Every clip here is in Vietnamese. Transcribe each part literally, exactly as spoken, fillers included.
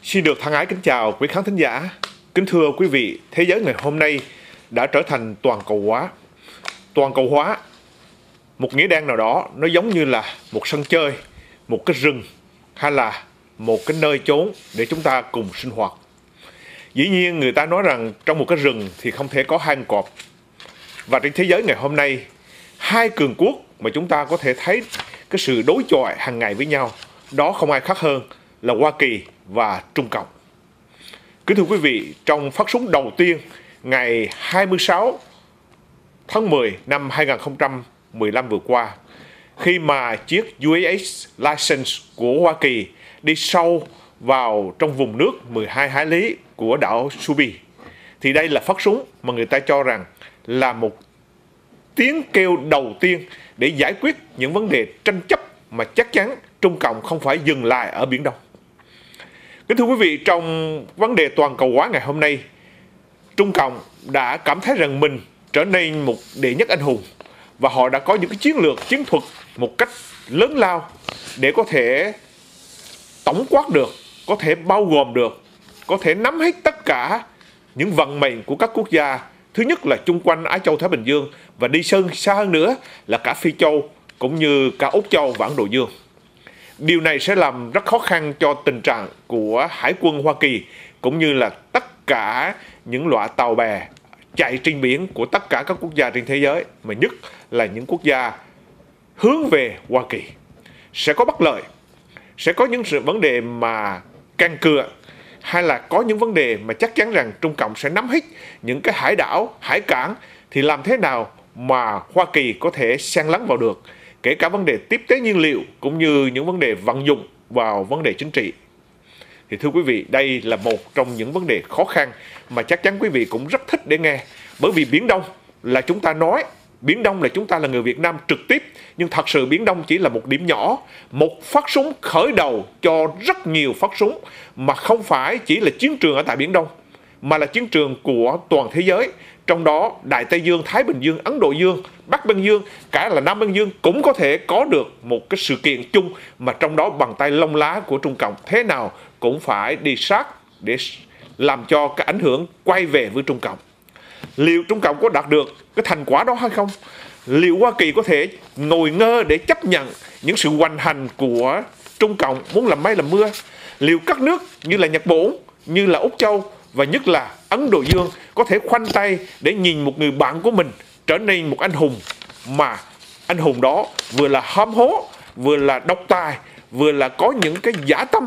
Xin được thân ái kính chào quý khán thính giả. Kính thưa quý vị, thế giới ngày hôm nay đã trở thành toàn cầu hóa. Toàn cầu hóa, một nghĩa đen nào đó, nó giống như là một sân chơi, một cái rừng hay là một cái nơi chốn để chúng ta cùng sinh hoạt. Dĩ nhiên người ta nói rằng trong một cái rừng thì không thể có hai con cọp. Và trên thế giới ngày hôm nay, hai cường quốc mà chúng ta có thể thấy cái sự đối chọi hàng ngày với nhau, đó không ai khác hơn là Hoa Kỳ và Trung Cộng. Kính thưa quý vị, trong phát súng đầu tiên ngày hai mươi sáu tháng mười năm hai nghìn không trăm mười lăm vừa qua, khi mà chiếc u ét ét License của Hoa Kỳ đi sâu vào trong vùng nước mười hai hải lý của đảo Subi, thì đây là phát súng mà người ta cho rằng là một tiếng kêu đầu tiên để giải quyết những vấn đề tranh chấp mà chắc chắn Trung Cộng không phải dừng lại ở Biển Đông. Kính thưa quý vị, trong vấn đề toàn cầu hóa ngày hôm nay, Trung Cộng đã cảm thấy rằng mình trở nên một đệ nhất anh hùng và họ đã có những cái chiến lược, chiến thuật một cách lớn lao để có thể tổng quát được, có thể bao gồm được, có thể nắm hết tất cả những vận mệnh của các quốc gia. Thứ nhất là chung quanh Á Châu Thái Bình Dương và đi sâu xa hơn nữa là cả Phi Châu cũng như cả Úc Châu và Ấn Độ Dương. Điều này sẽ làm rất khó khăn cho tình trạng của Hải quân Hoa Kỳ cũng như là tất cả những loại tàu bè chạy trên biển của tất cả các quốc gia trên thế giới, mà nhất là những quốc gia hướng về Hoa Kỳ. Sẽ có bất lợi, sẽ có những sự vấn đề mà can cựa, hay là có những vấn đề mà chắc chắn rằng Trung Cộng sẽ nắm hết những cái hải đảo, hải cảng, thì làm thế nào mà Hoa Kỳ có thể xen lẫn vào được, kể cả vấn đề tiếp tế nhiên liệu cũng như những vấn đề vận dụng vào vấn đề chính trị. Thì thưa quý vị, đây là một trong những vấn đề khó khăn mà chắc chắn quý vị cũng rất thích để nghe. Bởi vì Biển Đông là chúng ta nói, Biển Đông là chúng ta là người Việt Nam trực tiếp, nhưng thật sự Biển Đông chỉ là một điểm nhỏ, một phát súng khởi đầu cho rất nhiều phát súng, mà không phải chỉ là chiến trường ở tại Biển Đông, mà là chiến trường của toàn thế giới. Trong đó Đại Tây Dương, Thái Bình Dương, Ấn Độ Dương, Bắc Băng Dương, cả là Nam Băng Dương cũng có thể có được một cái sự kiện chung, mà trong đó bàn tay lông lá của Trung Cộng thế nào cũng phải đi sát để làm cho cái ảnh hưởng quay về với Trung Cộng. Liệu Trung Cộng có đạt được cái thành quả đó hay không? Liệu Hoa Kỳ có thể ngồi ngơ để chấp nhận những sự hoành hành của Trung Cộng muốn làm mây làm mưa? Liệu các nước như là Nhật Bản, như là Úc Châu và nhất là Ấn Độ Dương có thể khoanh tay để nhìn một người bạn của mình trở nên một anh hùng, mà anh hùng đó vừa là hám hố, vừa là độc tài, vừa là có những cái dã tâm?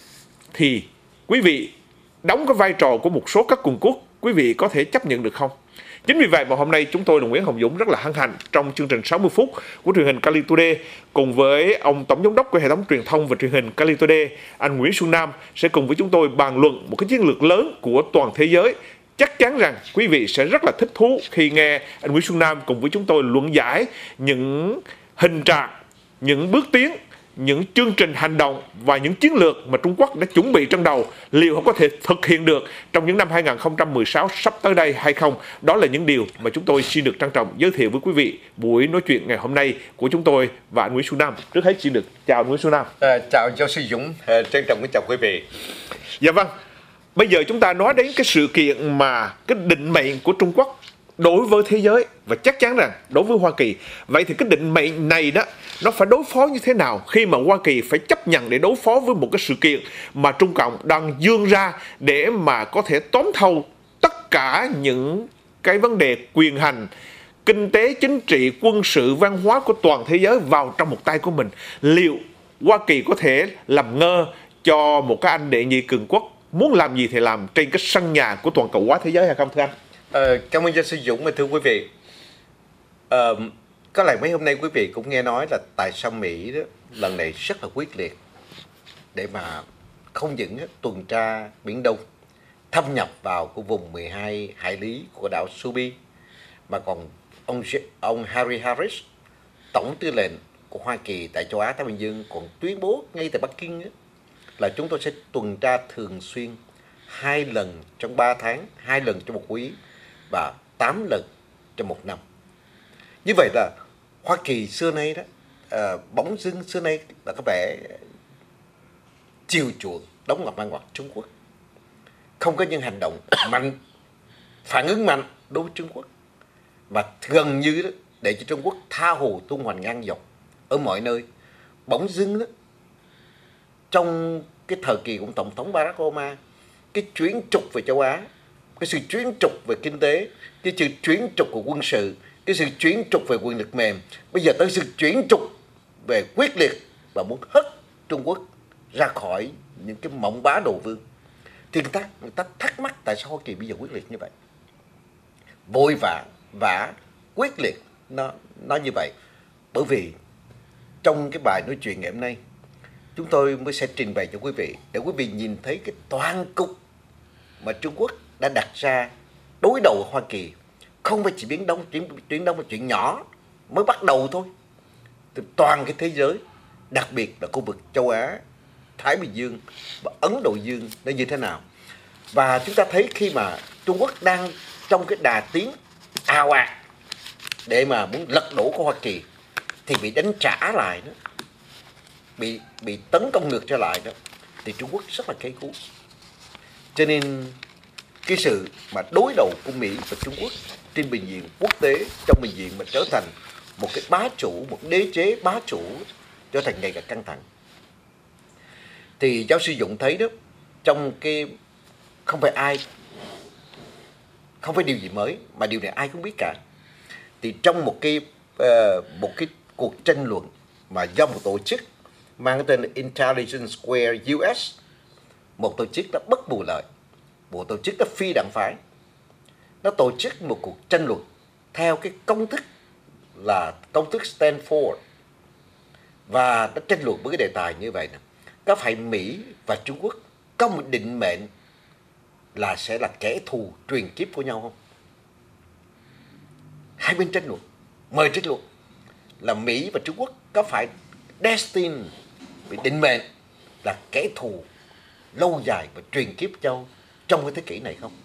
Thì quý vị đóng cái vai trò của một số các cường quốc, quý vị có thể chấp nhận được không? Chính vì vậy mà hôm nay chúng tôi là Nguyễn Hồng Dũng rất là hân hạnh trong chương trình sáu mươi phút của truyền hình Cali Today cùng với ông tổng giám đốc của hệ thống truyền thông và truyền hình Cali Today, anh Nguyễn Xuân Nam, sẽ cùng với chúng tôi bàn luận một cái chiến lược lớn của toàn thế giới. Chắc chắn rằng quý vị sẽ rất là thích thú khi nghe anh Nguyễn Xuân Nam cùng với chúng tôi luận giải những hình trạng, những bước tiến, những chương trình hành động và những chiến lược mà Trung Quốc đã chuẩn bị trong đầu, liệu họ có thể thực hiện được trong những năm hai nghìn không trăm mười sáu sắp tới đây hay không? Đó là những điều mà chúng tôi xin được trân trọng giới thiệu với quý vị buổi nói chuyện ngày hôm nay của chúng tôi và anh Nguyễn Xuân Nam. Trước hết xin được chào anh Nguyễn Xuân Nam. À, chào giáo sư Dũng, à, trân trọng kính chào quý vị. Dạ vâng, bây giờ chúng ta nói đến cái sự kiện mà cái định mệnh của Trung Quốc đối với thế giới và chắc chắn rằng đối với Hoa Kỳ. Vậy thì cái định mệnh này đó, nó phải đối phó như thế nào khi mà Hoa Kỳ phải chấp nhận để đối phó với một cái sự kiện mà Trung Cộng đang dương ra để mà có thể tóm thâu tất cả những cái vấn đề quyền hành, kinh tế, chính trị, quân sự, văn hóa của toàn thế giới vào trong một tay của mình? Liệu Hoa Kỳ có thể làm ngơ cho một cái anh đệ nhị cường quốc muốn làm gì thì làm trên cái sân nhà của toàn cầu hóa thế giới hay không thưa anh? À, cảm ơn giáo sư Dũng và thưa quý vị. À, có lẽ mấy hôm nay quý vị cũng nghe nói là tại sao Mỹ đó, lần này rất là quyết liệt để mà không những tuần tra Biển Đông, thâm nhập vào cái vùng mười hai hải lý của đảo Subi, mà còn ông ông Harry Harris, tổng tư lệnh của Hoa Kỳ tại châu Á Thái Bình Dương, còn tuyên bố ngay tại Bắc Kinh là chúng tôi sẽ tuần tra thường xuyên hai lần trong ba tháng, hai lần trong một quý và tám lần trong một năm. Như vậy là Hoa Kỳ xưa nay đó, à, bỗng dưng xưa nay là có vẻ chiều chuộng đóng ngoặc mang ngoặc Trung Quốc, không có những hành động mạnh, phản ứng mạnh đối với Trung Quốc, và gần như đó, để cho Trung Quốc tha hồ tung hoành ngang dọc ở mọi nơi. Bỗng dưng đó, trong cái thời kỳ của Tổng thống Barack Obama, cái chuyến trục về châu Á, cái sự chuyến trục về kinh tế, cái sự chuyến trục của quân sự, cái sự chuyến trục về quyền lực mềm, bây giờ tới sự chuyến trục về quyết liệt và muốn hất Trung Quốc ra khỏi những cái mộng bá đồ vương. Thì người ta, người ta thắc mắc tại sao Hoa Kỳ bây giờ quyết liệt như vậy, vội vã và quyết liệt nó nó như vậy. Bởi vì trong cái bài nói chuyện ngày hôm nay, chúng tôi mới sẽ trình bày cho quý vị để quý vị nhìn thấy cái toàn cục mà Trung Quốc đã đặt ra đối đầu Hoa Kỳ. Không phải chỉ Biển Đông, chuyện Biển Đông là chuyện nhỏ mới bắt đầu thôi. Từ toàn cái thế giới, đặc biệt là khu vực châu Á, Thái Bình Dương và Ấn Độ Dương nó như thế nào. Và chúng ta thấy khi mà Trung Quốc đang trong cái đà tiến ào ạt để mà muốn lật đổ của Hoa Kỳ thì bị đánh trả lại đó, bị bị tấn công ngược trở lại đó, thì Trung Quốc rất là cây cú. Cho nên cái sự mà đối đầu của Mỹ và Trung Quốc trên bình diện quốc tế, trong bình diện mà trở thành một cái bá chủ, một đế chế bá chủ, trở thành ngày càng căng thẳng. Thì giáo sư Dũng thấy đó, trong cái không phải ai, không phải điều gì mới, mà điều này ai cũng biết cả. Thì trong một cái uh, một cái cuộc tranh luận mà do một tổ chức mang cái tên là Intelligence Square u ét, một tổ chức đã bất bù lợi, một tổ chức đã phi đảng phái, nó tổ chức một cuộc tranh luận theo cái công thức là công thức Stanford, và nó tranh luận với cái đề tài như vậy nè: có phải Mỹ và Trung Quốc có một định mệnh là sẽ là kẻ thù truyền kiếp của nhau không? Hai bên tranh luận, mời tranh luận là Mỹ và Trung Quốc có phải destined, bị định mệnh là kẻ thù lâu dài và truyền kiếp nhau trong cái thế kỷ này không?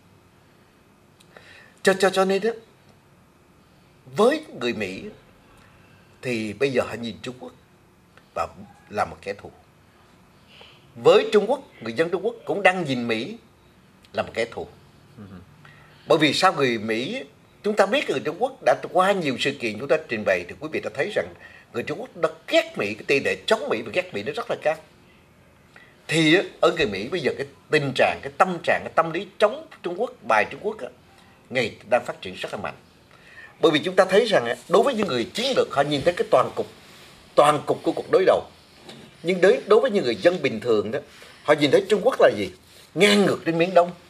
Cho cho cho nên đó, với người Mỹ thì bây giờ họ nhìn Trung Quốc và là một kẻ thù. Với Trung Quốc, người dân Trung Quốc cũng đang nhìn Mỹ là một kẻ thù. Bởi vì sao? Người Mỹ, chúng ta biết người Trung Quốc đã qua nhiều sự kiện chúng ta trình bày thì quý vị đã thấy rằng người Trung Quốc đã ghét Mỹ, cái tỷ lệ chống Mỹ và ghét Mỹ nó rất là cao. Thì ở người Mỹ bây giờ cái tình trạng, cái tâm trạng, cái tâm lý chống Trung Quốc, bài Trung Quốc ngày đang phát triển rất là mạnh. Bởi vì chúng ta thấy rằng đối với những người chiến lược, họ nhìn thấy cái toàn cục, toàn cục của cuộc đối đầu. Nhưng đối, đối với những người dân bình thường đó, họ nhìn thấy Trung Quốc là gì? Ngang ngược trên Biển Đông,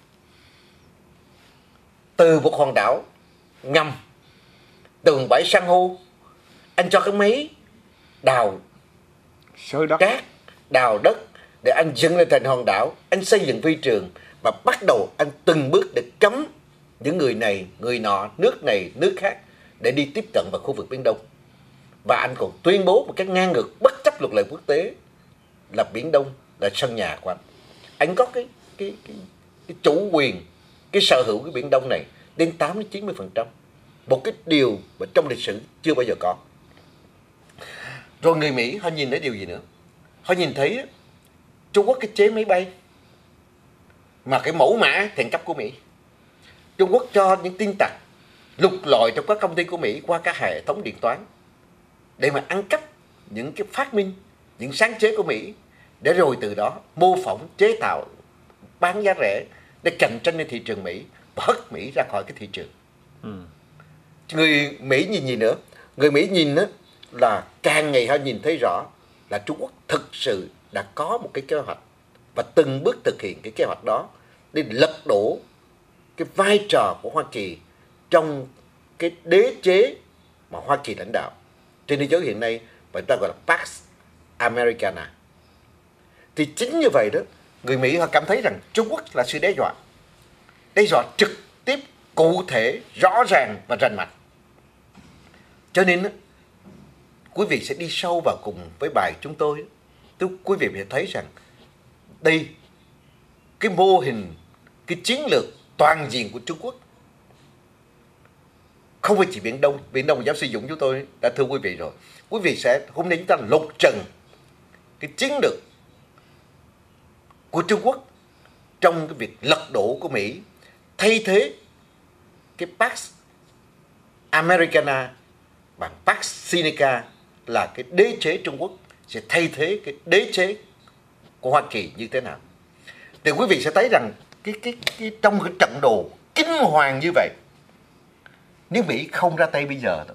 từ một hòn đảo ngầm, từ một bãi san hô, anh cho cái máy đào Sới đất, cát, đào đất để anh dựng lên thành hòn đảo, anh xây dựng phi trường và bắt đầu anh từng bước để cấm những người này, người nọ, nước này, nước khác để đi tiếp cận vào khu vực Biển Đông. Và anh còn tuyên bố một cách ngang ngược, bất chấp luật lệ quốc tế, là Biển Đông là sân nhà của anh. Anh có cái cái cái, cái chủ quyền, cái sở hữu cái Biển Đông này đến tám đến chín mươi phần trăm. Một cái điều mà trong lịch sử chưa bao giờ có. Rồi người Mỹ họ nhìn thấy điều gì nữa? Họ nhìn thấy Trung Quốc cái chế máy bay mà cái mẫu mã thượng cấp của Mỹ. Trung Quốc cho những tin tặc lục lọi trong các công ty của Mỹ qua các hệ thống điện toán để mà ăn cắp những cái phát minh, những sáng chế của Mỹ, để rồi từ đó mô phỏng, chế tạo, bán giá rẻ để cạnh tranh trên thị trường Mỹ và hất Mỹ ra khỏi cái thị trường. Ừ. Người Mỹ nhìn gì nữa? Người Mỹ nhìn đó là càng ngày họ nhìn thấy rõ là Trung Quốc thực sự đã có một cái kế hoạch và từng bước thực hiện cái kế hoạch đó để lật đổ cái vai trò của Hoa Kỳ trong cái đế chế mà Hoa Kỳ lãnh đạo trên thế giới hiện nay, và chúng ta gọi là Pax Americana. Thì chính như vậy đó, người Mỹ họ cảm thấy rằng Trung Quốc là sự đe dọa, đe dọa trực tiếp, cụ thể, rõ ràng và rành mạch. Cho nên đó, quý vị sẽ đi sâu vào cùng với bài chúng tôi. Tức quý vị sẽ thấy rằng đây, cái mô hình, cái chiến lược toàn diện của Trung Quốc không phải chỉ Biển Đông. Biển Đông giáo sư Dũng chúng tôi đã thưa quý vị rồi. Quý vị sẽ, hôm nay chúng ta lột trần cái chiến lược của Trung Quốc trong cái việc lật đổ của Mỹ, thay thế cái Pax Americana bằng Pax Sinica là cái đế chế Trung Quốc sẽ thay thế cái đế chế của Hoa Kỳ như thế nào. Thì quý vị sẽ thấy rằng cái cái cái trong cái trận đồ kinh hoàng như vậy, nếu Mỹ không ra tay bây giờ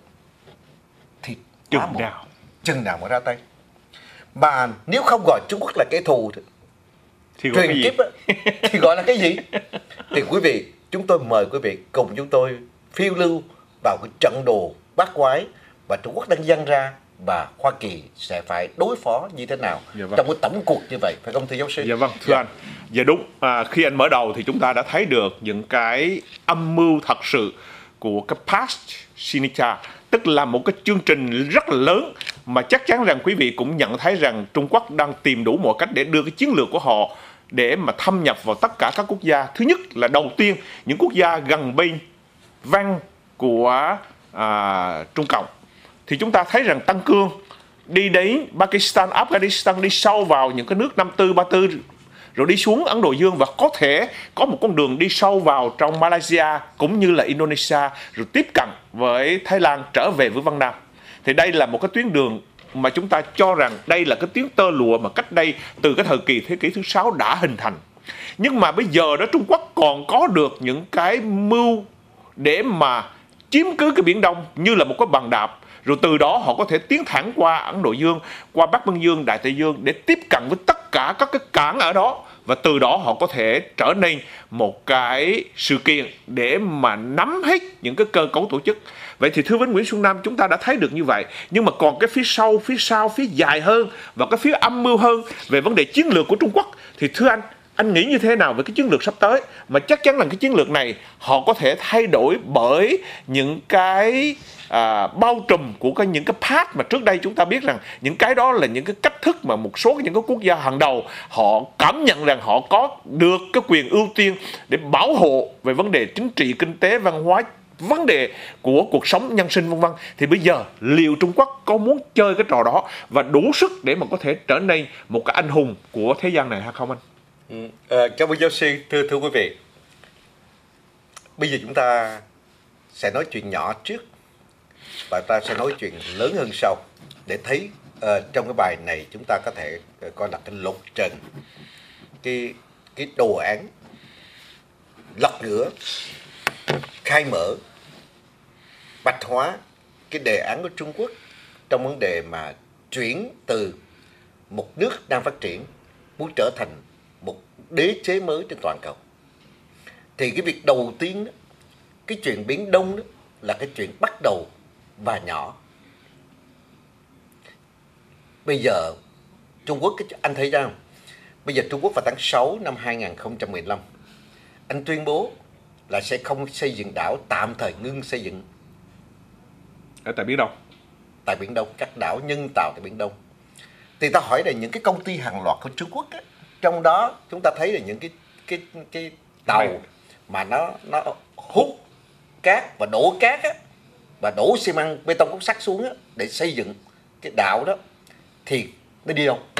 thì chừng một, nào chừng nào mà ra tay. Mà nếu không gọi Trung Quốc là kẻ thù thì, thì gọi, kiếp á, thì gọi là cái gì? Thì quý vị, chúng tôi mời quý vị cùng chúng tôi phiêu lưu vào cái trận đồ bát quái và Trung Quốc đang dâng ra, và Hoa Kỳ sẽ phải đối phó như thế nào dạ vâng. trong cái tổng cuộc như vậy, phải không thưa giáo sư? Dạ vâng, thưa dạ. anh. Dạ đúng, à, khi anh mở đầu thì chúng ta đã thấy được những cái âm mưu thật sự của cái Pax Sinica, tức là một cái chương trình rất là lớn mà chắc chắn rằng quý vị cũng nhận thấy rằng Trung Quốc đang tìm đủ mọi cách để đưa cái chiến lược của họ để mà thâm nhập vào tất cả các quốc gia. Thứ nhất là đầu tiên những quốc gia gần bên văn của à, Trung Cộng, thì chúng ta thấy rằng tăng cương đi đến Pakistan, Afghanistan, đi sâu vào những cái nước năm tư, ba tư, rồi đi xuống Ấn Độ Dương, và có thể có một con đường đi sâu vào trong Malaysia cũng như là Indonesia, rồi tiếp cận với Thái Lan trở về với Vân Nam. Thì đây là một cái tuyến đường mà chúng ta cho rằng đây là cái tuyến tơ lụa mà cách đây từ cái thời kỳ thế kỷ thứ sáu đã hình thành. Nhưng mà bây giờ đó Trung Quốc còn có được những cái mưu để mà chiếm cứ cái Biển Đông như là một cái bàn đạp, rồi từ đó họ có thể tiến thẳng qua Ấn Độ Dương, qua Bắc Băng Dương, Đại Tây Dương để tiếp cận với tất cả các cái cảng ở đó, và từ đó họ có thể trở nên một cái sự kiện để mà nắm hết những cái cơ cấu tổ chức. Vậy thì thưa với Nguyễn Xuân Nam, chúng ta đã thấy được như vậy, nhưng mà còn cái phía sau, phía sau, phía dài hơn và cái phía âm mưu hơn về vấn đề chiến lược của Trung Quốc, thì thưa anh, anh nghĩ như thế nào về cái chiến lược sắp tới? Mà chắc chắn là cái chiến lược này họ có thể thay đổi bởi những cái à, bao trùm của cái, những cái path mà trước đây chúng ta biết rằng những cái đó là những cái cách thức mà một số những cái quốc gia hàng đầu họ cảm nhận rằng họ có được cái quyền ưu tiên để bảo hộ về vấn đề chính trị, kinh tế, văn hóa, vấn đề của cuộc sống nhân sinh vân vân. Thì bây giờ liệu Trung Quốc có muốn chơi cái trò đó và đủ sức để mà có thể trở nên một cái anh hùng của thế gian này hay không anh? Ừ, à, cảm ơn giáo sư. Thưa thưa quý vị, bây giờ chúng ta sẽ nói chuyện nhỏ trước và ta sẽ nói chuyện lớn hơn sau, để thấy uh, trong cái bài này chúng ta có thể uh, coi là cái lộ trình, cái cái đồ án lật ngửa, khai mở, bạch hóa cái đề án của Trung Quốc trong vấn đề mà chuyển từ một nước đang phát triển muốn trở thành một đế chế mới trên toàn cầu. Thì cái việc đầu tiên đó, cái chuyện Biển Đông đó, là cái chuyện bắt đầu và nhỏ. Bây giờ Trung Quốc, anh thấy ra không? Bây giờ Trung Quốc vào tháng sáu năm hai nghìn không trăm mười lăm, anh tuyên bố là sẽ không xây dựng đảo, tạm thời ngưng xây dựng ở tại Biển Đông, tại Biển Đông, các đảo nhân tạo tại Biển Đông. Thì ta hỏi là những cái công ty hàng loạt của Trung Quốc á, trong đó chúng ta thấy là những cái cái cái tàu mà nó nó hút cát và đổ cát á, và đổ xi măng, bê tông cốt sắt xuống á, để xây dựng cái đảo đó, thì nó đi đâu?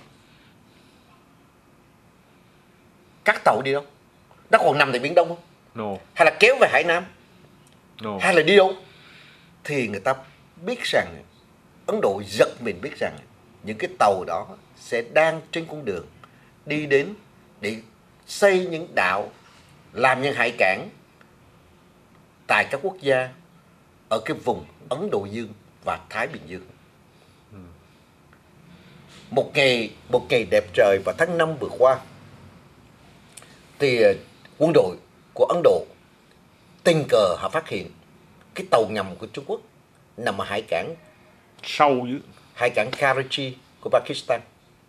Các tàu đi đâu? Nó còn nằm tại Biển Đông không? No. Hay là kéo về Hải Nam? No. Hay là đi đâu? Thì người ta biết rằng, Ấn Độ giật mình biết rằng những cái tàu đó sẽ đang trên con đường đi đến để xây những đảo, làm những hải cảng tại các quốc gia ở cái vùng Ấn Độ Dương và Thái Bình Dương. Ừ. Một ngày một ngày đẹp trời vào tháng năm vừa qua, thì quân đội của Ấn Độ tình cờ họ phát hiện cái tàu ngầm của Trung Quốc nằm ở hải cảng sâu dưới hải cảng Karachi của Pakistan.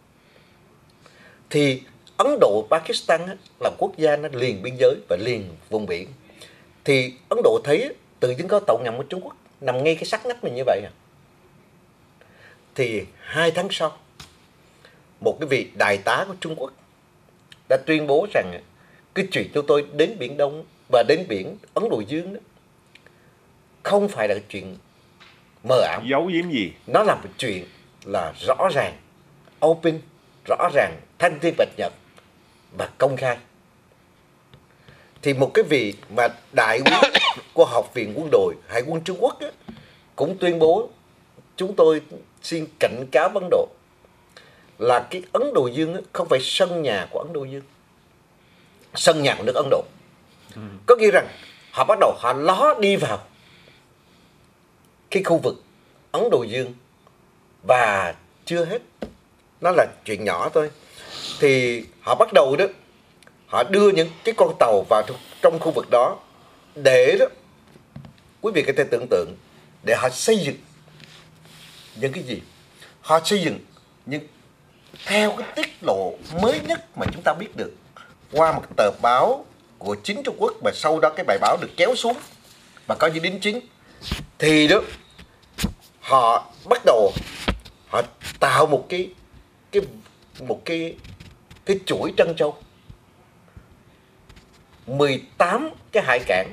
Thì Ấn Độ Pakistan là quốc gia nó liền biên giới và liền vùng biển. Thì Ấn Độ thấy tự dưng có tàu ngầm của Trung Quốc nằm ngay cái sát nách mình như vậy à. Thì hai tháng sau, một cái vị đại tá của Trung Quốc đã tuyên bố rằng cái chuyện cho tôi đến Biển Đông và đến biển Ấn Độ Dương đó không phải là chuyện mờ ảo, giấu giếm gì. Nó là một chuyện là rõ ràng, open, rõ ràng, thanh thiên bạch nhật, và công khai. Thì một cái vị mà đại úy của Học viện Quân đội Hải quân Trung Quốc á, cũng tuyên bố chúng tôi xin cảnh cáo Ấn Độ là cái Ấn Độ Dương á, không phải sân nhà của Ấn Độ Dương, sân nhà của nước Ấn Độ. Có nghĩa rằng họ bắt đầu họ ló đi vào cái khu vực Ấn Độ Dương, và chưa hết, nó là chuyện nhỏ thôi. Thì họ bắt đầu đó, họ đưa những cái con tàu vào trong khu vực đó để đó, quý vị có thể tưởng tượng, để họ xây dựng những cái gì? Họ xây dựng những theo cái tiết lộ mới nhất mà chúng ta biết được qua một tờ báo của chính Trung Quốc, mà sau đó cái bài báo được kéo xuống và có những đính chính. Thì đó họ bắt đầu họ tạo một cái cái một cái cái chuỗi trân châu, mười tám cái hải cảng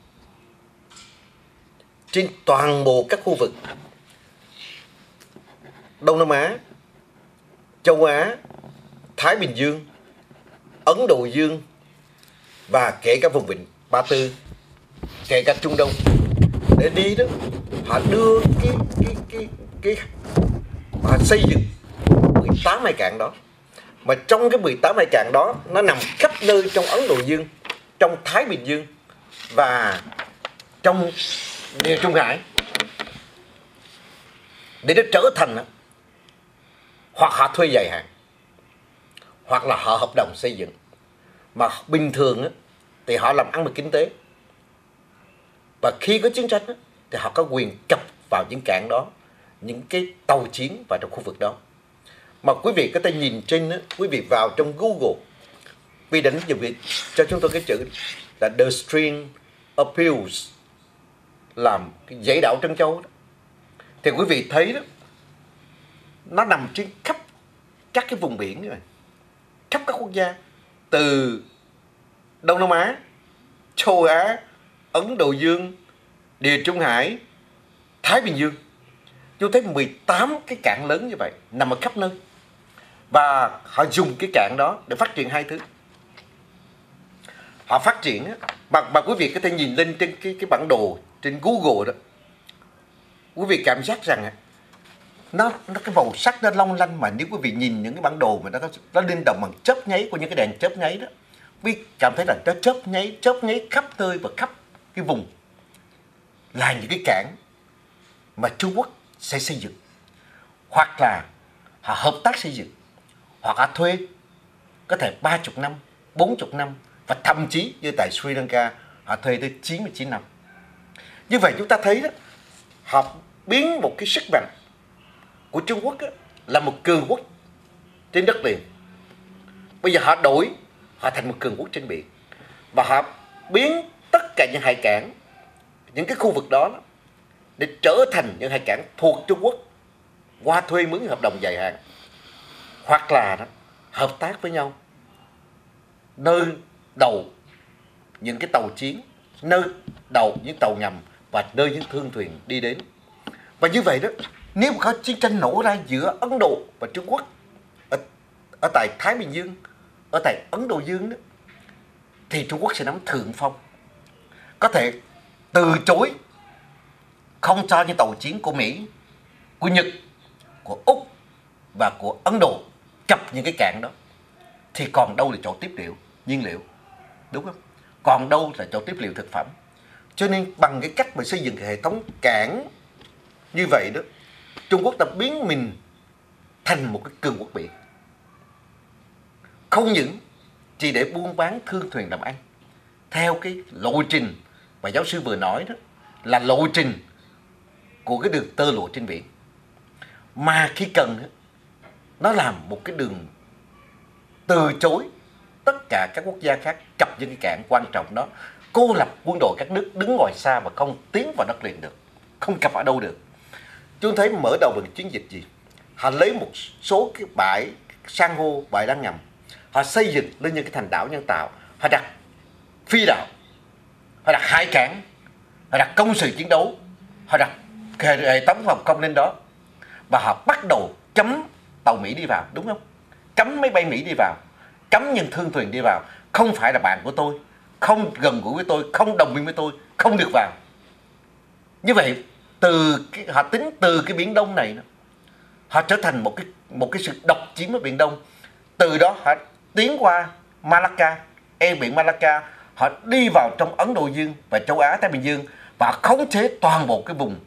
trên toàn bộ các khu vực Đông Nam Á, Châu Á, Thái Bình Dương, Ấn Độ Dương, và kể cả vùng vịnh Ba Tư, kể cả Trung Đông. Để đi đó, họ đưa cái cái cái cái họ xây dựng mười tám hải cảng đó. Mà trong cái mười tám hải cảng đó, nó nằm khắp nơi trong Ấn Độ Dương, trong Thái Bình Dương và trong Địa Trung Hải, để nó trở thành đó, hoặc họ thuê dài hạn, hoặc là họ hợp đồng xây dựng. Mà bình thường đó, thì họ làm ăn về kinh tế, và khi có chiến tranh đó, thì họ có quyền cập vào những cảng đó, những cái tàu chiến vào trong khu vực đó. Mà quý vị có thể nhìn trên đó, quý vị vào trong Google, vì đánh dùng cho chúng tôi cái chữ là The String Appeals, làm cái dãy đảo Trân Châu đó, thì quý vị thấy đó, nó nằm trên khắp các cái vùng biển này, khắp các quốc gia, từ Đông Nam Á, Châu Á, Ấn Độ Dương, Địa Trung Hải, Thái Bình Dương. Chúng thấy mười tám cái cảng lớn như vậy nằm ở khắp nơi, và họ dùng cái cảng đó để phát triển hai thứ. Họ phát triển mà, mà quý vị có thể nhìn lên trên cái, cái bản đồ trên Google đó, quý vị cảm giác rằng nó, nó cái màu sắc nó long lanh, mà nếu quý vị nhìn những cái bản đồ mà nó nó linh động bằng chớp nháy của những cái đèn chớp nháy đó, quý vị cảm thấy là nó chớp nháy chớp nháy khắp nơi và khắp cái vùng là những cái cảng mà Trung Quốc sẽ xây dựng, hoặc là họ hợp tác xây dựng, hoặc họ thuê có thể ba mươi năm, bốn mươi năm, và thậm chí như tại Sri Lanka họ thuê tới chín mươi chín năm. Như vậy chúng ta thấy đó, họ biến một cái sức mạnh của Trung Quốc đó, là một cường quốc trên đất liền. Bây giờ họ đổi, họ thành một cường quốc trên biển, và họ biến tất cả những hải cảng, những cái khu vực đó, đó để trở thành những hải cảng thuộc Trung Quốc qua thuê mướn hợp đồng dài hạn, hoặc là đó, hợp tác với nhau, nơi đầu những cái tàu chiến, nơi đầu những tàu ngầm, và nơi những thương thuyền đi đến. Và như vậy đó, nếu mà có chiến tranh nổ ra giữa Ấn Độ và Trung Quốc ở, ở tại Thái Bình Dương, ở tại Ấn Độ Dương đó, thì Trung Quốc sẽ nắm thượng phong, có thể từ chối không cho những tàu chiến của Mỹ, của Nhật, của Úc và của Ấn Độ cập những cái cảng đó. Thì còn đâu là chỗ tiếp liệu nhiên liệu, đúng không? Còn đâu là chỗ tiếp liệu thực phẩm. Cho nên bằng cái cách mà xây dựng cái hệ thống cảng như vậy đó, Trung Quốc đã biến mình thành một cái cường quốc biển, không những chỉ để buôn bán thương thuyền làm ăn theo cái lộ trình mà giáo sư vừa nói đó, là lộ trình của cái đường tơ lụa trên biển, mà khi cần đó, nó làm một cái đường từ chối tất cả các quốc gia khác cập những cái cảng quan trọng đó, cô lập quân đội các nước đứng ngoài xa và không tiến vào đất liền được, không cập ở đâu được. Chúng thấy mở đầu bằng chiến dịch gì? Họ lấy một số cái bãi san hô, bãi đá ngầm, họ xây dựng lên những cái thành đảo nhân tạo, họ đặt phi đạo, họ đặt hải cảng, họ đặt công sự chiến đấu, họ đặt hệ thống phòng không lên đó, và họ bắt đầu cấm tàu Mỹ đi vào, đúng không? Cấm máy bay Mỹ đi vào, cấm nhân thương thuyền đi vào, không phải là bạn của tôi, không gần gũi với tôi, không đồng minh với tôi, không được vào. Như vậy từ cái, họ tính từ cái Biển Đông này, họ trở thành một cái một cái sự độc chiếm ở Biển Đông. Từ đó họ tiến qua Malacca, eo biển Malacca, họ đi vào trong Ấn Độ Dương và châu Á Thái Bình Dương và khống chế toàn bộ cái vùng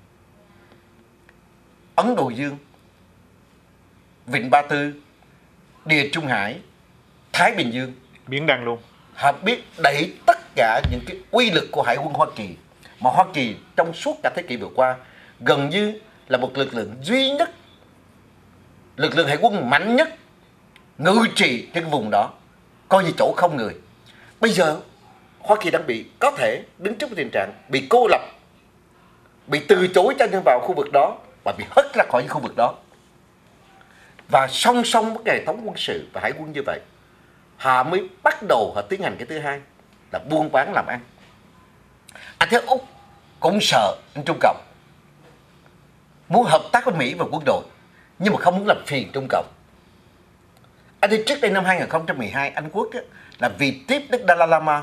Ấn Độ Dương, Vịnh Ba Tư, Địa Trung Hải, Thái Bình Dương, Biển Đen luôn. Họ biết đẩy tất cả những cái uy lực của Hải quân Hoa Kỳ, mà Hoa Kỳ trong suốt cả thế kỷ vừa qua gần như là một lực lượng duy nhất, lực lượng hải quân mạnh nhất ngự trị trên cái vùng đó, coi như chỗ không người. Bây giờ Hoa Kỳ đang bị, có thể đứng trước tình trạng bị cô lập, bị từ chối cho nhân vào khu vực đó và bị hất ra khỏi những khu vực đó. Và song song với hệ thống quân sự và hải quân như vậy, họ mới bắt đầu họ tiến hành cái thứ hai là buôn bán làm ăn. Anh thấy Úc cũng sợ anh Trung Cộng, muốn hợp tác với Mỹ và quân đội, nhưng mà không muốn làm phiền Trung Cộng. Anh thấy trước đây năm hai không một hai, Anh Quốc á, là vì tiếp Đức Dalai Lama,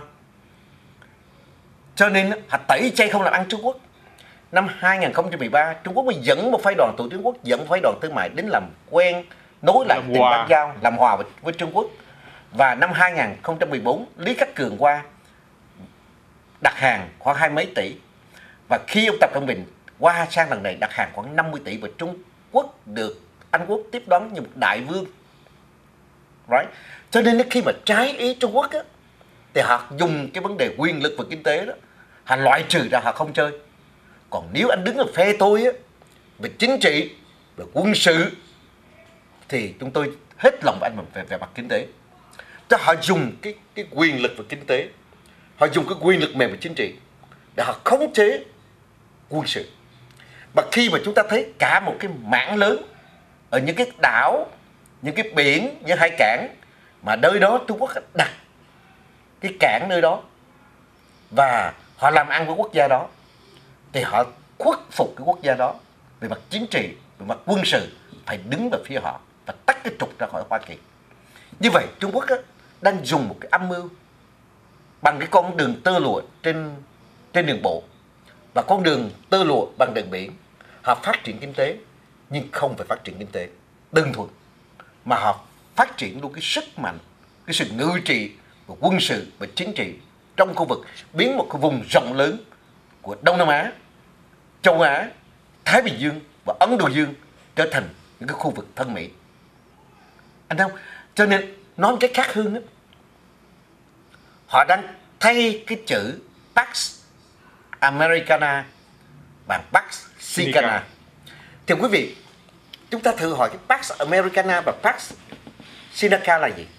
cho nên họ tẩy chay không làm ăn Trung Quốc. Năm hai không một ba, Trung Quốc mới dẫn một phái đoàn tổ Trung Quốc, dẫn một phái đoàn thương mại đến làm quen, nối lại tình bang giao, làm hòa với, với Trung Quốc. Và năm hai không một bốn, Lý Khắc Cường qua đặt hàng khoảng hai mấy tỷ. Và khi ông Tập Cận Bình qua sang lần này đặt hàng khoảng năm mươi tỷ, và Trung Quốc được Anh Quốc tiếp đón như một đại vương. Right? Cho nên khi mà trái ý Trung Quốc á, thì họ dùng cái vấn đề quyền lực và kinh tế đó, họ loại trừ ra, họ không chơi. Còn nếu anh đứng ở phe tôi á, về chính trị, về quân sự, thì chúng tôi hết lòng với anh về, về mặt kinh tế. Cho họ dùng cái, cái quyền lực và kinh tế, họ dùng cái quyền lực mềm và chính trị để họ khống chế quân sự. Và khi mà chúng ta thấy cả một cái mảng lớn ở những cái đảo, những cái biển, những hải cảng, mà nơi đó Trung Quốc đặt cái cảng nơi đó và họ làm ăn với quốc gia đó, thì họ khuất phục cái quốc gia đó về mặt chính trị, về mặt quân sự, phải đứng về phía họ và tách cái trục ra khỏi Hoa Kỳ. Như vậy Trung Quốc á, đang dùng một cái âm mưu bằng cái con đường tơ lụa trên trên đường bộ và con đường tơ lụa bằng đường biển. Họ phát triển kinh tế nhưng không phải phát triển kinh tế đơn thuần, mà họ phát triển luôn cái sức mạnh, cái sự ngự trị của quân sự và chính trị trong khu vực, biến một cái vùng rộng lớn của Đông Nam Á, châu Á, Thái Bình Dương và Ấn Độ Dương trở thành những cái khu vực thân Mỹ. Anh thấy không? Cho nên nói một cách khác hơn đó, họ đang thay cái chữ Pax Americana bằng Pax Sinicana. Thì quý vị, chúng ta thử hỏi cái Pax Americana và Pax Sinicana là gì?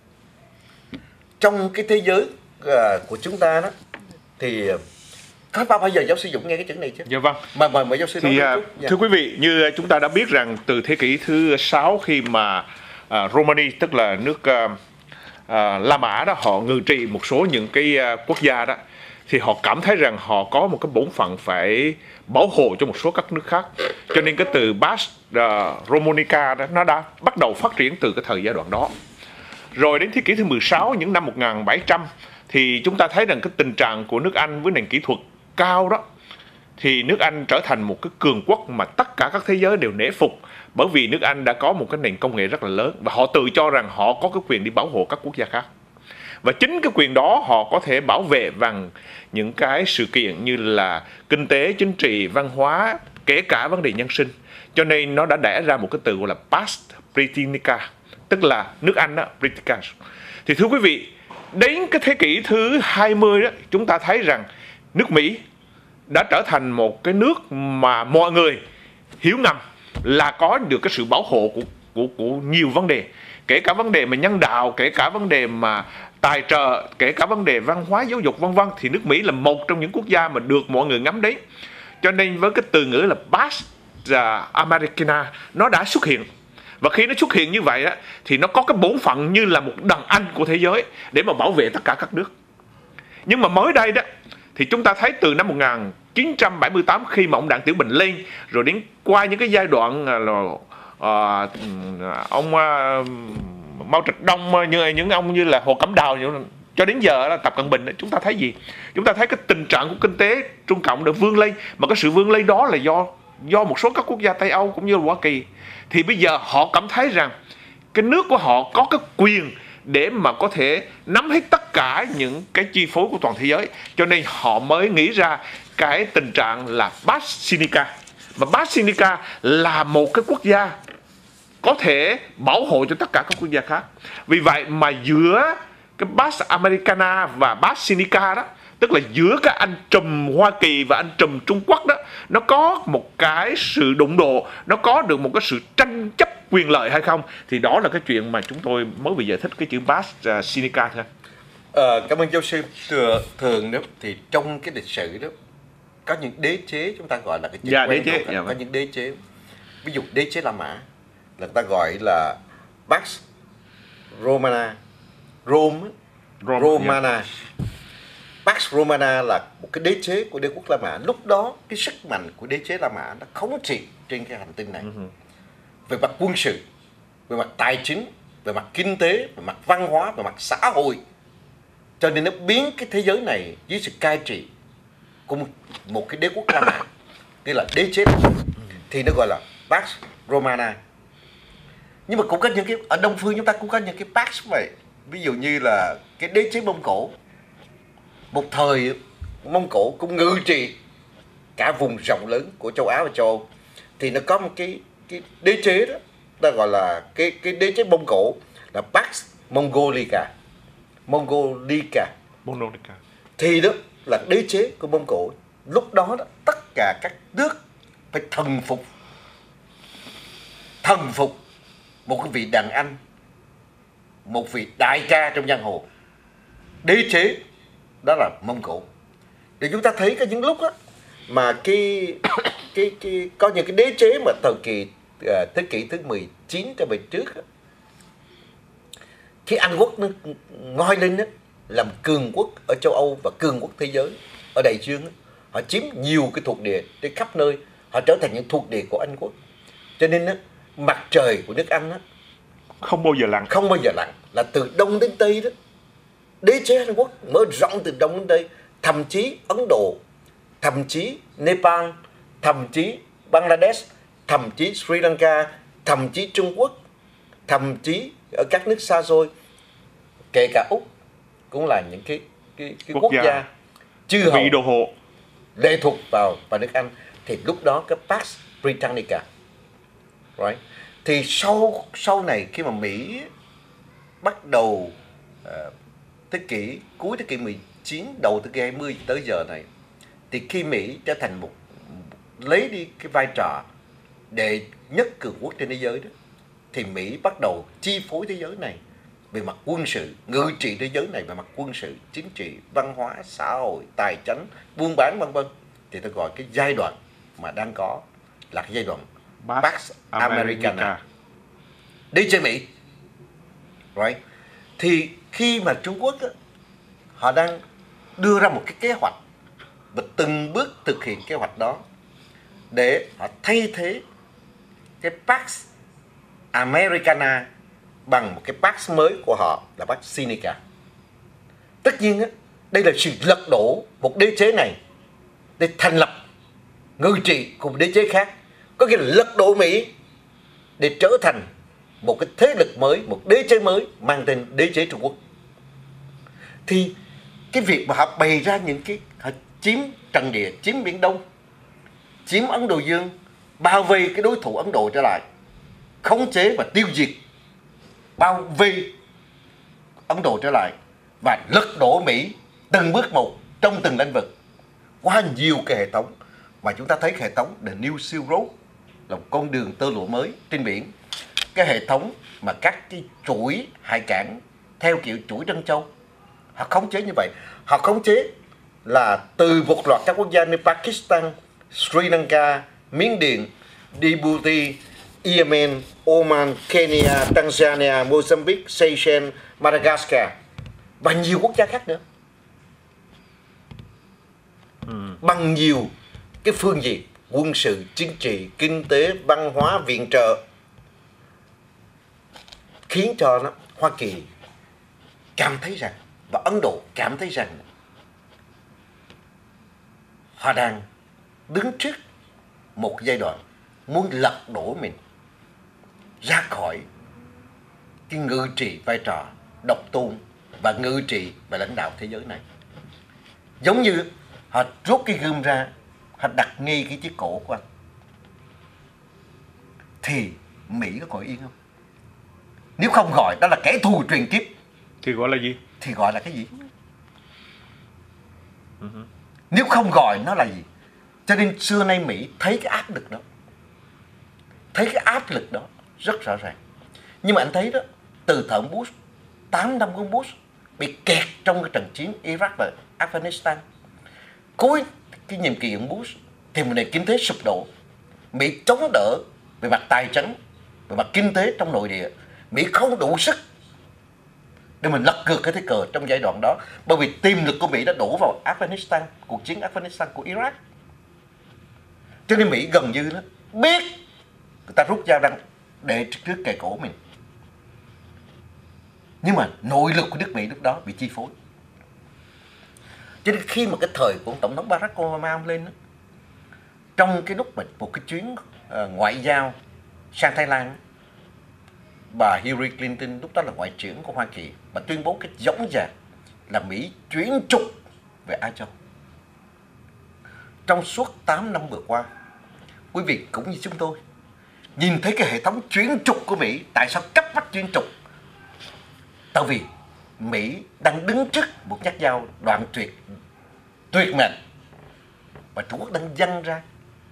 Trong cái thế giới uh, của chúng ta đó, thì có bao giờ giáo sư Dũng nghe cái chữ này chứ? Dạ vâng. Mời mời mời giáo sư nói thì, một uh, chút. Dạ. Thưa quý vị, như chúng ta đã biết rằng từ thế kỷ thứ sáu, khi mà uh, Romani, tức là nước uh, uh, La Mã đó, họ ngự trị một số những cái uh, quốc gia đó, thì họ cảm thấy rằng họ có một cái bổn phận phải bảo hộ cho một số các nước khác. Cho nên cái từ Pax uh, Romanica đó, nó đã bắt đầu phát triển từ cái thời giai đoạn đó. Rồi đến thế kỷ thứ mười sáu, những năm một nghìn bảy trăm, thì chúng ta thấy rằng cái tình trạng của nước Anh với nền kỹ thuật cao đó, thì nước Anh trở thành một cái cường quốc mà tất cả các thế giới đều nể phục, bởi vì nước Anh đã có một cái nền công nghệ rất là lớn và họ tự cho rằng họ có cái quyền đi bảo hộ các quốc gia khác. Và chính cái quyền đó họ có thể bảo vệ bằng những cái sự kiện như là kinh tế, chính trị, văn hóa, kể cả vấn đề nhân sinh. Cho nên nó đã đẻ ra một cái từ gọi là Pax Britannica, tức là nước Anh đó, Britannica. Thì thưa quý vị, đến cái thế kỷ thứ hai mươi đó, chúng ta thấy rằng nước Mỹ đã trở thành một cái nước mà mọi người hiểu ngầm là có được cái sự bảo hộ của, của, của nhiều vấn đề, kể cả vấn đề mà nhân đạo, kể cả vấn đề mà tài trợ, kể cả vấn đề văn hóa, giáo dục, vân vân. Thì nước Mỹ là một trong những quốc gia mà được mọi người ngắm đến. Cho nên với cái từ ngữ là Pax Americana nó đã xuất hiện. Và khi nó xuất hiện như vậy đó, thì nó có cái bổn phận như là một đàn anh của thế giới để mà bảo vệ tất cả các nước. Nhưng mà mới đây đó, thì chúng ta thấy từ năm một nghìn chín trăm bảy mươi tám, khi mà ông Đặng Tiểu Bình lên, rồi đến qua những cái giai đoạn là uh, ông uh, Mao Trạch Đông, như những ông như là Hồ Cẩm Đào, những, cho đến giờ là Tập Cận Bình, chúng ta thấy gì? Chúng ta thấy cái tình trạng của kinh tế Trung Cộng đã vươn lên, mà cái sự vươn lên đó là do do một số các quốc gia Tây Âu cũng như là Hoa Kỳ. Thì bây giờ họ cảm thấy rằng cái nước của họ có cái quyền để mà có thể nắm hết tất cả những cái chi phối của toàn thế giới, cho nên họ mới nghĩ ra cái tình trạng là Basilica. Mà Basilica là một cái quốc gia có thể bảo hộ cho tất cả các quốc gia khác. Vì vậy mà giữa cái Pax Americana và Basilica đó, tức là giữa các anh trùm Hoa Kỳ và anh trùm Trung Quốc đó, nó có một cái sự đụng độ, nó có được một cái sự tranh chấp quyền lợi hay không, thì đó là cái chuyện mà chúng tôi mới vừa giải thích cái chữ Basilica thôi. Ờ, cảm ơn giáo sư. Thường, thường đó thì trong cái lịch sử đó có những đế chế chúng ta gọi là cái dạ, đế chế, dạ, có những đế chế, ví dụ đế chế La Mã là người ta gọi là Pax Romana, Rome, Rome, Romana. yeah. Pax Romana là một cái đế chế của đế quốc La Mã. Lúc đó cái sức mạnh của đế chế La Mã nó khống trị trên cái hành tinh này, uh-huh. về mặt quân sự, về mặt tài chính, về mặt kinh tế, về mặt văn hóa, về mặt xã hội, cho nên nó biến cái thế giới này dưới sự cai trị của một, một cái đế quốc La Mã, nghĩa là đế chế La Mã, thì nó gọi là Pax Romana. Nhưng mà cũng có những cái ở Đông phương chúng ta cũng có những cái Pax vậy, ví dụ như là cái đế chế Mông Cổ. Một thời Mông Cổ cũng ngự trị cả vùng rộng lớn của châu Á và châu Âu, thì nó có một cái cái đế chế đó, ta gọi là cái cái đế chế Mông Cổ là Pax Mongolica. Mongolica. Mongolica. Thì đó là đế chế của Mông Cổ. Lúc đó, đó tất cả các nước phải thần phục thần phục một cái vị đàn anh, một vị đại ca trong giang hồ. Đế chế đó là Mông Cổ. Để chúng ta thấy có những lúc đó, mà cái, cái, cái có những cái đế chế mà thời kỳ uh, thế kỷ thứ mười chín trở về trước đó, khi Anh quốc nó ngoi lên đó, làm cường quốc ở châu Âu và cường quốc thế giới ở đại dương đó, họ chiếm nhiều cái thuộc địa trên khắp nơi, họ trở thành những thuộc địa của Anh quốc. Cho nên đó, mặt trời của nước Anh đó, không bao giờ lặn, không bao giờ lặn, là từ đông đến tây đó. Đế chế Hàn Quốc mở rộng từ đông đến tây, thậm chí Ấn Độ, thậm chí Nepal, thậm chí Bangladesh, thậm chí Sri Lanka, thậm chí Trung Quốc, thậm chí ở các nước xa xôi, kể cả Úc cũng là những cái cái, cái quốc, quốc gia, gia chư hầu vị đồ hộ lệ thuộc vào vào nước Anh. Thì lúc đó cái Pax Britannica, right? Thì sau sau này khi mà Mỹ bắt đầu uh, thế kỷ cuối thế kỷ mười chín, đầu thế kỷ hai mươi tới giờ này, thì khi Mỹ trở thành một, lấy đi cái vai trò đệ nhất cường quốc trên thế giới đó, thì Mỹ bắt đầu chi phối thế giới này về mặt quân sự, ngự trị thế giới này về mặt quân sự, chính trị, văn hóa, xã hội, tài chính, buôn bán vân vân. Thì tôi gọi cái giai đoạn mà đang có là cái giai đoạn Pax Americana, đế chế Mỹ, right? Thì khi mà Trung Quốc á, họ đang đưa ra một cái kế hoạch và từng bước thực hiện kế hoạch đó để họ thay thế cái Pax Americana bằng một cái Pax mới của họ là Pax Sinica. Tất nhiên á, đây là sự lật đổ một đế chế này để thành lập ngự trị của một đế chế khác, có nghĩa là lật đổ Mỹ để trở thành một cái thế lực mới, một đế chế mới mang tên đế chế Trung Quốc. Thì cái việc mà họ bày ra những cái, họ chiếm trận địa, chiếm Biển Đông, chiếm Ấn Độ Dương, bao vây cái đối thủ Ấn Độ trở lại, khống chế và tiêu diệt, bao vây Ấn Độ trở lại và lật đổ Mỹ từng bước một trong từng lĩnh vực qua nhiều cái hệ thống. Mà chúng ta thấy hệ thống The New Silk Road là một con đường tơ lụa mới trên biển, cái hệ thống mà các cái chuỗi hải cảng theo kiểu chuỗi Trân Châu, họ khống chế như vậy. Họ khống chế là từ một loạt các quốc gia như Pakistan, Sri Lanka, Miến Điện, Djibouti, Yemen, Oman, Kenya, Tanzania, Mozambique, Seychelles, Madagascar và nhiều quốc gia khác nữa, ừ. bằng nhiều cái phương diện quân sự, chính trị, kinh tế, văn hóa, viện trợ, khiến cho nó Hoa Kỳ cảm thấy rằng, và Ấn Độ cảm thấy rằng họ đang đứng trước một giai đoạn muốn lật đổ mình ra khỏi cái ngự trị vai trò độc tôn và ngự trị và lãnh đạo thế giới này. Giống như họ rút cái gươm ra, họ đặt ngay cái chiếc cổ của anh, thì Mỹ có gọi yên không? Nếu không gọi đó là kẻ thù truyền kiếp, Thì gọi là gì? thì gọi là cái gì? Uh-huh. Nếu không gọi nó là gì? Cho nên xưa nay Mỹ thấy cái áp lực đó, thấy cái áp lực đó rất rõ ràng. Nhưng mà anh thấy đó, từ thời ông Bush, tám năm của ông Bush bị kẹt trong cái trận chiến Iraq và Afghanistan, cuối cái nhiệm kỳ ông Bush thì một nền kinh tế sụp đổ, Mỹ chống đỡ về mặt tài chính, về mặt kinh tế trong nội địa, Mỹ không đủ sức để mình lật ngược cái thế cờ trong giai đoạn đó, bởi vì tiềm lực của Mỹ đã đổ vào Afghanistan, cuộc chiến Afghanistan của Iraq. Cho nên Mỹ gần như đó biết người ta rút dao đang để trước kề cổ mình, nhưng mà nội lực của nước Mỹ lúc đó bị chi phối. Cho nên khi mà cái thời của tổng thống Barack Obama lên đó, trong cái lúc mà một cái chuyến uh, ngoại giao sang Thái Lan, bà Hillary Clinton lúc đó là ngoại trưởng của Hoa Kỳ, bà tuyên bố cái giống dạc là Mỹ chuyển trục về Á Châu. Trong suốt tám năm vừa qua, quý vị cũng như chúng tôi nhìn thấy cái hệ thống chuyển trục của Mỹ. Tại sao cấp bách chuyển trục? Tại vì Mỹ đang đứng trước một nhát dao đoạn tuyệt, tuyệt mệnh, và Trung Quốc đang dăng ra,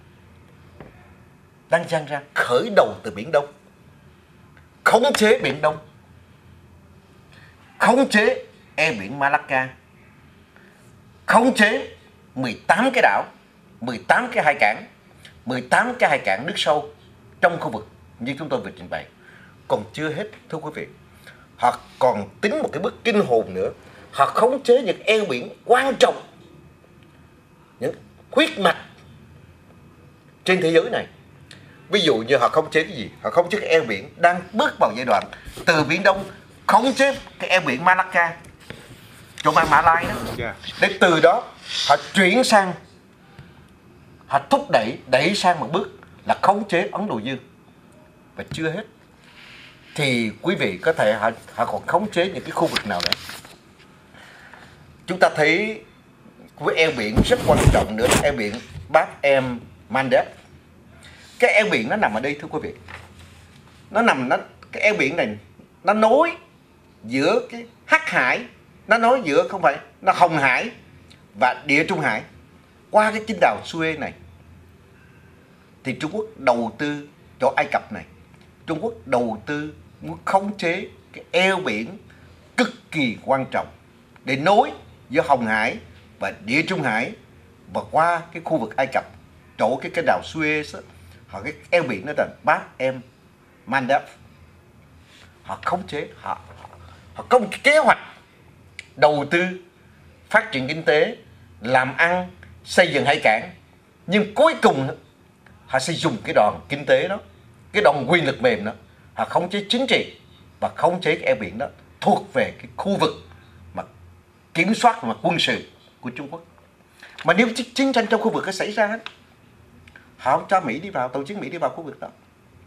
đang dăng ra khởi đầu từ Biển Đông, khống chế Biển Đông, khống chế eo biển Malacca, khống chế mười tám cái đảo, mười tám cái hải cảng, mười tám cái hải cảng nước sâu trong khu vực như chúng tôi vừa trình bày. Còn chưa hết, thưa quý vị, họ còn tính một cái bước kinh hồn nữa. Họ khống chế những eo biển quan trọng, những huyết mạch trên thế giới này. Ví dụ như họ khống chế cái gì? Họ khống chế cái eo biển đang bước vào giai đoạn từ Biển Đông, khống chế cái eo biển Malacca, chỗ Mã Mã Lai đó. Yeah. Để từ đó họ chuyển sang, họ thúc đẩy, đẩy sang một bước là khống chế Ấn Độ Dương. Và chưa hết, thì quý vị có thể họ, họ còn khống chế những cái khu vực nào đấy. Chúng ta thấy với eo biển rất quan trọng nữa, eo biển Bab el Mandeb. Cái eo biển nó nằm ở đây thưa quý vị. Nó nằm, nó, cái eo biển này nó nối giữa cái Hắc Hải, nó nối giữa, không phải, nó Hồng Hải và Địa Trung Hải qua cái kinh đào Suez này. Thì Trung Quốc đầu tư chỗ Ai Cập này, Trung Quốc đầu tư muốn khống chế cái eo biển cực kỳ quan trọng để nối giữa Hồng Hải và Địa Trung Hải và qua cái khu vực Ai Cập, chỗ cái cái đảo Suez, họ cái eo biển nó là Bab el Mandeb. Họ khống chế, họ họ có một cái kế hoạch đầu tư, phát triển kinh tế, làm ăn, xây dựng hải cảng, nhưng cuối cùng họ sẽ dùng cái đòn kinh tế đó, cái đòn quyền lực mềm đó, họ khống chế chính trị và khống chế cái eo biển đó thuộc về cái khu vực mà kiểm soát và quân sự của Trung Quốc. Mà nếu chiến tranh trong khu vực có xảy ra, họ không cho Mỹ đi vào, tàu chiến Mỹ đi vào khu vực đó,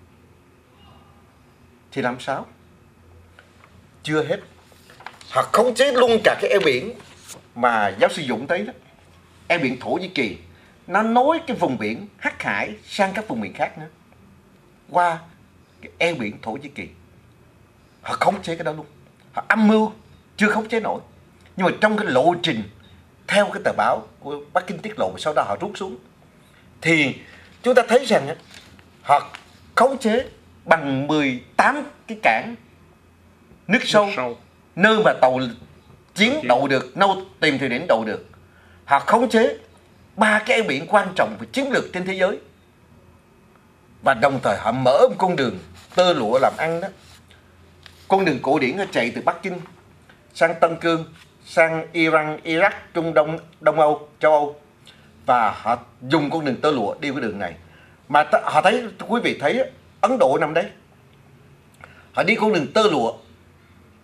thì làm sao? Chưa hết, họ khống chế luôn cả cái eo biển mà giáo sư Dũng thấy đó, eo biển Thổ Nhĩ Kỳ, nó nối cái vùng biển Hắc Hải sang các vùng biển khác nữa, qua cái eo biển Thổ Nhĩ Kỳ. Họ khống chế cái đó luôn. Họ âm mưu chưa khống chế nổi, nhưng mà trong cái lộ trình theo cái tờ báo của Bắc Kinh tiết lộ, sau đó họ rút xuống, thì chúng ta thấy rằng họ khống chế bằng mười tám cái cảng nước sâu, nước sâu, nơi mà tàu chiến đậu được, nơi tìm thuyền đến đậu được. Họ khống chế ba cái eo biển quan trọng về chiến lược trên thế giới, và đồng thời họ mở một con đường tơ lụa làm ăn đó, con đường cổ điển nó chạy từ Bắc Kinh sang Tân Cương, sang Iran, Iraq, Trung Đông, Đông Âu, châu Âu, và họ dùng con đường tơ lụa đi cái đường này. Mà t- họ thấy, quý vị thấy Ấn Độ nằm đấy, họ đi con đường tơ lụa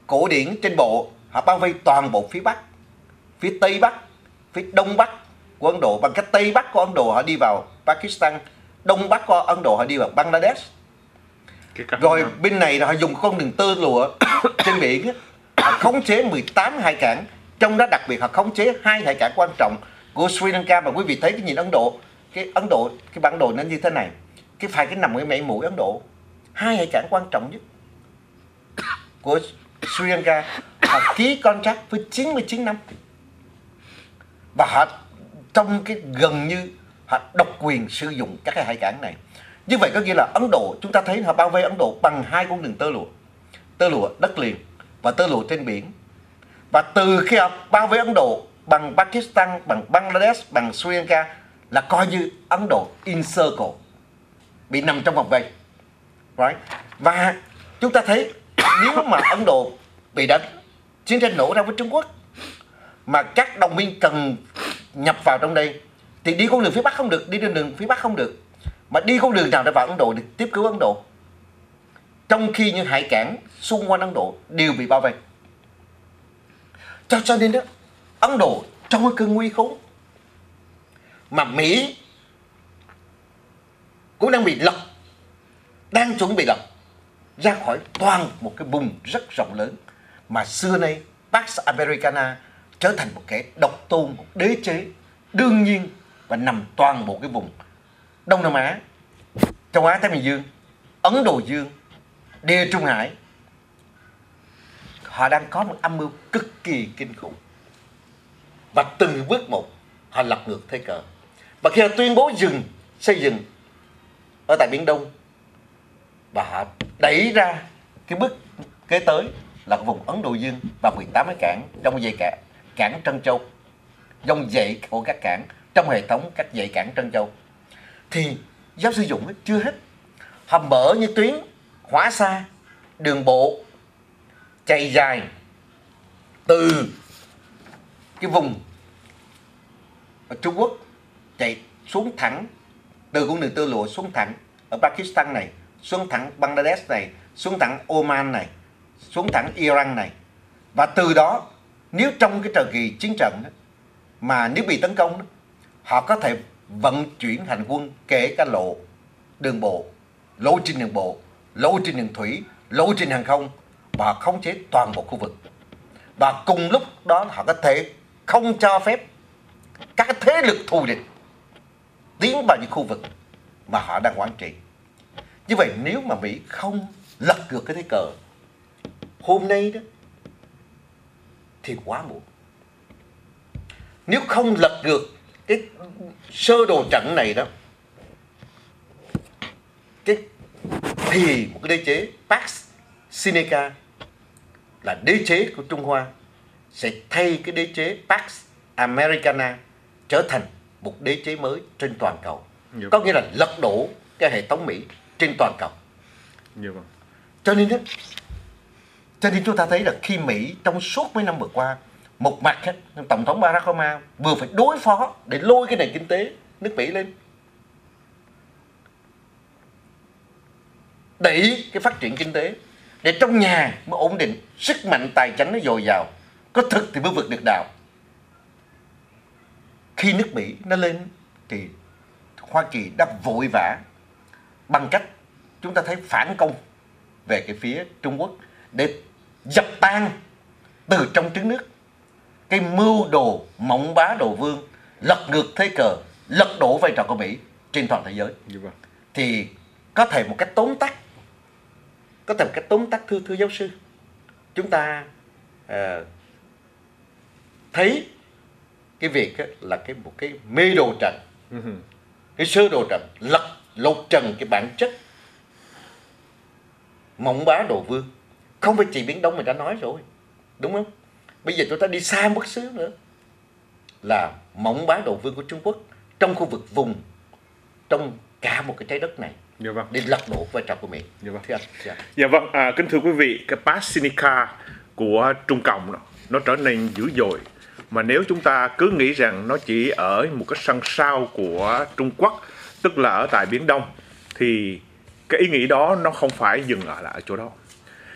cổ điển trên bộ, họ bao vây toàn bộ phía Bắc, phía Tây Bắc, phía Đông Bắc của Ấn Độ. Bằng cách Tây Bắc của Ấn Độ họ đi vào Pakistan, Đông Bắc của Ấn Độ họ đi vào Bangladesh. Rồi bên này là họ dùng con đường tơ lụa trên biển, họ khống chế mười tám hải cảng, trong đó đặc biệt họ khống chế hai hải cảng quan trọng của Sri Lanka. Mà quý vị thấy cái nhìn Ấn Độ, cái Ấn Độ, cái bản đồ nó như thế này, cái phải cái nằm ở mấy mũi Ấn Độ, hai hải cảng quan trọng nhất của Sri Lanka. Họ ký contract với chín mươi chín năm và họ trong cái gần như họ độc quyền sử dụng các cái hải cảng này. Như vậy có nghĩa là Ấn Độ, chúng ta thấy họ bao vây Ấn Độ bằng hai con đường tơ lụa, tơ lụa đất liền và tơ lụa trên biển. Và từ khi họ bao vây Ấn Độ bằng Pakistan, bằng Bangladesh, bằng Sri Lanka là coi như Ấn Độ in circle, bị nằm trong vòng vây. Right? Và chúng ta thấy nếu mà Ấn Độ bị đánh, chiến tranh nổ ra với Trung Quốc, mà các đồng minh cần nhập vào trong đây, thì đi con đường phía Bắc không được, đi trên đường phía Bắc không được, mà đi con đường nào để vào Ấn Độ để tiếp cứu Ấn Độ, trong khi những hải cảng xung quanh Ấn Độ đều bị bao vây. Cho cho nên đó, Ấn Độ trong cái cơn nguy khốn mà Mỹ cũng đang bị lật, đang chuẩn bị lật ra khỏi toàn một cái vùng rất rộng lớn mà xưa nay Pax Americana trở thành một kẻ độc tôn, một đế chế đương nhiên và nằm toàn bộ cái vùng Đông Nam Á, châu Á Thái Bình Dương, Ấn Độ Dương, Địa Trung Hải. Họ đang có một âm mưu cực kỳ kinh khủng và từng bước một họ lật ngược thế cờ. Và khi họ tuyên bố dừng xây dựng ở tại Biển Đông và họ đẩy ra cái bước kế tới là vùng Ấn Độ Dương và mười tám cái cảng trong dãy cảng, cảng Trân Châu, dòng dãy của các cảng trong hệ thống các dãy cảng Trân Châu, thì giáo sư Dũng chưa hết. Họ mở những tuyến hỏa xa, đường bộ chạy dài từ cái vùng ở Trung Quốc chạy xuống thẳng từ con đường tơ lụa xuống thẳng ở Pakistan này, xuống thẳng Bangladesh này, xuống thẳng Oman này, xuống thẳng Iran này. Và từ đó nếu trong cái thời kỳ chiến trận mà nếu bị tấn công, họ có thể vận chuyển hành quân kể cả lộ đường bộ, lộ trình đường bộ, lộ trình đường thủy, lộ trình hàng không, và khống chế toàn bộ khu vực. Và cùng lúc đó họ có thể không cho phép các thế lực thù địch tiến vào những khu vực mà họ đang quản trị. Như vậy nếu mà Mỹ không lật ngược cái thế cờ hôm nay đó thì quá muộn. Nếu không lật ngược cái sơ đồ trận này đó, cái thì một cái đế chế Pax Seneca là đế chế của Trung Hoa sẽ thay cái đế chế Pax Americana trở thành một đế chế mới trên toàn cầu. Dạ. Có nghĩa là lật đổ cái hệ thống Mỹ trên toàn cầu. Dạ. Cho nên đó, cho nên chúng ta thấy là khi Mỹ trong suốt mấy năm vừa qua, một mặt Tổng thống Barack Obama vừa phải đối phó để lôi cái nền kinh tế nước Mỹ lên, đẩy cái phát triển kinh tế để trong nhà mới ổn định, sức mạnh tài chính nó dồi dào, có thực thì mới vượt được đạo. Khi nước Mỹ nó lên thì Hoa Kỳ đã vội vã bằng cách chúng ta thấy phản công về cái phía Trung Quốc để dập tan từ trong trứng nước cái mưu đồ mộng bá đồ vương, lật ngược thế cờ, lật đổ vai trò của Mỹ trên toàn thế giới. Thì có thể một cách tóm tắt, có thể một cách tóm tắt thưa thưa giáo sư, chúng ta uh, thấy cái việc là cái một cái mê đồ trận, cái sơ đồ trận lật lột trần cái bản chất mộng bá đồ vương. Không phải chỉ Biển Đông mình đã nói rồi, đúng không? Bây giờ chúng ta đi xa một xíu nữa là mộng bá đồ vương của Trung Quốc trong khu vực vùng, trong cả một cái trái đất này. Dạ vâng. Để lật đổ vai trò của Mỹ. Dạ vâng. Thưa anh. Dạ. Dạ vâng, à, kính thưa quý vị, cái Pax Seneca của Trung Cộng đó, nó trở nên dữ dội. Mà nếu chúng ta cứ nghĩ rằng nó chỉ ở một cái sân sau của Trung Quốc, tức là ở tại Biển Đông, thì cái ý nghĩ đó nó không phải dừng ở lại ở chỗ đó.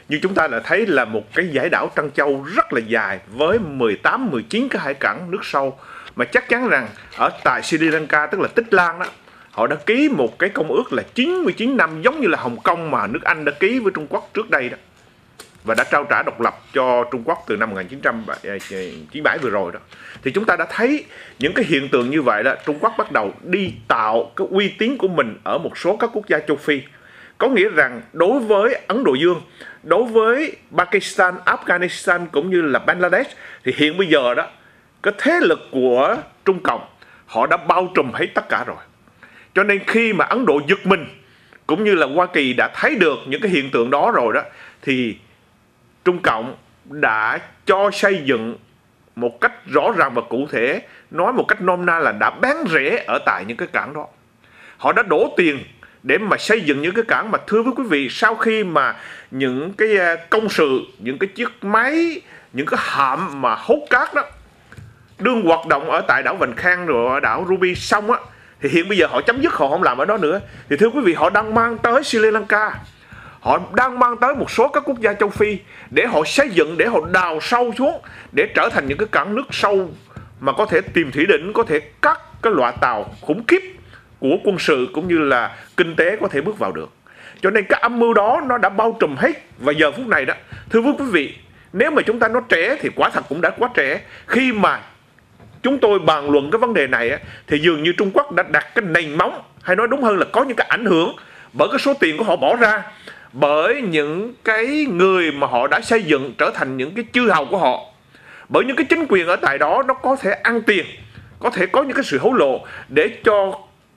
Nhưng chúng ta lại thấy là một cái dải đảo Trân Châu rất là dài với mười tám, mười chín cái hải cảng nước sâu, mà chắc chắn rằng ở tại Sri Lanka, tức là Tích Lan đó, họ đã ký một cái công ước là chín mươi chín năm, giống như là Hồng Kông mà nước Anh đã ký với Trung Quốc trước đây đó, và đã trao trả độc lập cho Trung Quốc từ năm một nghìn chín trăm chín mươi bảy vừa rồi đó. Thì chúng ta đã thấy những cái hiện tượng như vậy đó, Trung Quốc bắt đầu đi tạo cái uy tín của mình ở một số các quốc gia châu Phi. Có nghĩa rằng đối với Ấn Độ Dương, đối với Pakistan, Afghanistan cũng như là Bangladesh, thì hiện bây giờ đó, cái thế lực của Trung Cộng họ đã bao trùm hết tất cả rồi. Cho nên khi mà Ấn Độ giật mình cũng như là Hoa Kỳ đã thấy được những cái hiện tượng đó rồi đó, thì Trung Cộng đã cho xây dựng một cách rõ ràng và cụ thể, nói một cách nôm na là đã bán rẻ ở tại những cái cảng đó. Họ đã đổ tiền để mà xây dựng những cái cảng mà, thưa với quý vị, sau khi mà những cái công sự, những cái chiếc máy, những cái hạm mà hút cát đó đương hoạt động ở tại đảo Vành Khang rồi ở đảo Ruby xong á, thì hiện bây giờ họ chấm dứt, họ không làm ở đó nữa. Thì thưa quý vị, họ đang mang tới Sri Lanka, họ đang mang tới một số các quốc gia châu Phi để họ xây dựng, để họ đào sâu xuống, để trở thành những cái cảng nước sâu mà có thể tìm thủy đỉnh, có thể cắt cái loại tàu khủng khiếp của quân sự cũng như là kinh tế có thể bước vào được. Cho nên cái âm mưu đó nó đã bao trùm hết. Và giờ phút này đó, thưa quý vị, nếu mà chúng ta nói trẻ thì quả thật cũng đã quá trẻ. Khi mà chúng tôi bàn luận cái vấn đề này thì dường như Trung Quốc đã đặt cái nền móng, hay nói đúng hơn là có những cái ảnh hưởng bởi cái số tiền của họ bỏ ra, bởi những cái người mà họ đã xây dựng trở thành những cái chư hầu của họ, bởi những cái chính quyền ở tại đó nó có thể ăn tiền, có thể có những cái sự hối lộ để cho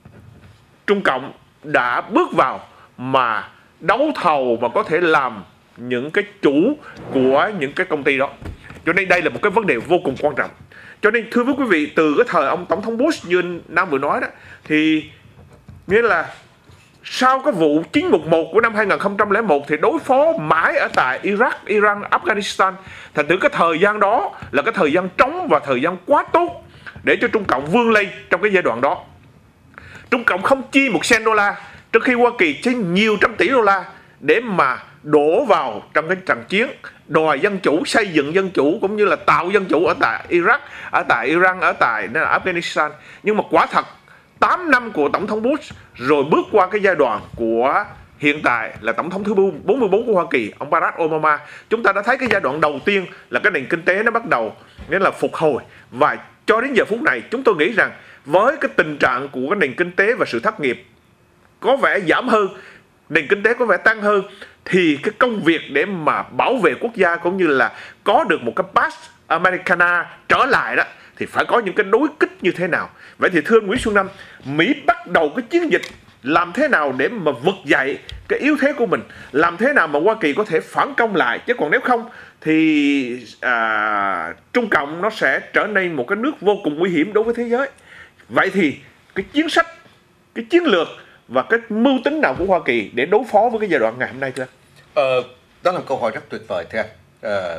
Trung Cộng đã bước vào mà đấu thầu và có thể làm những cái chủ của những cái công ty đó. Cho nên đây là một cái vấn đề vô cùng quan trọng. Cho nên thưa với quý vị, từ cái thời ông Tổng thống Bush như Nam vừa nói đó, thì nghĩa là sau cái vụ chín một một của năm hai nghìn không trăm lẻ một thì đối phó mãi ở tại Iraq, Iran, Afghanistan. Thành thử cái thời gian đó là cái thời gian trống và thời gian quá tốt để cho Trung Cộng vươn lên trong cái giai đoạn đó. Trung Cộng không chi một sen đô la, trong khi Hoa Kỳ chi nhiều trăm tỷ đô la để mà đổ vào trong cái trận chiến đòi dân chủ, xây dựng dân chủ cũng như là tạo dân chủ ở tại Iraq, ở tại Iran, ở tại Afghanistan. Nhưng mà quả thật tám năm của Tổng thống Bush rồi bước qua cái giai đoạn của hiện tại là Tổng thống thứ bốn mươi bốn của Hoa Kỳ, ông Barack Obama. Chúng ta đã thấy cái giai đoạn đầu tiên là cái nền kinh tế nó bắt đầu nghĩa là phục hồi. Và cho đến giờ phút này chúng tôi nghĩ rằng với cái tình trạng của cái nền kinh tế và sự thất nghiệp có vẻ giảm hơn, nền kinh tế có vẻ tăng hơn, thì cái công việc để mà bảo vệ quốc gia cũng như là có được một cái Pax Americana trở lại đó thì phải có những cái đối kích như thế nào. Vậy thì thưa Nguyễn Xuân Nam, Mỹ bắt đầu cái chiến dịch làm thế nào để mà vực dậy cái yếu thế của mình, làm thế nào mà Hoa Kỳ có thể phản công lại, chứ còn nếu không thì à, Trung Cộng nó sẽ trở nên một cái nước vô cùng nguy hiểm đối với thế giới. Vậy thì cái chính sách, cái chiến lược và cái mưu tính nào của Hoa Kỳ để đối phó với cái giai đoạn ngày hôm nay thưa anh? Ờ, đó là một câu hỏi rất tuyệt vời thưa anh. Ờ,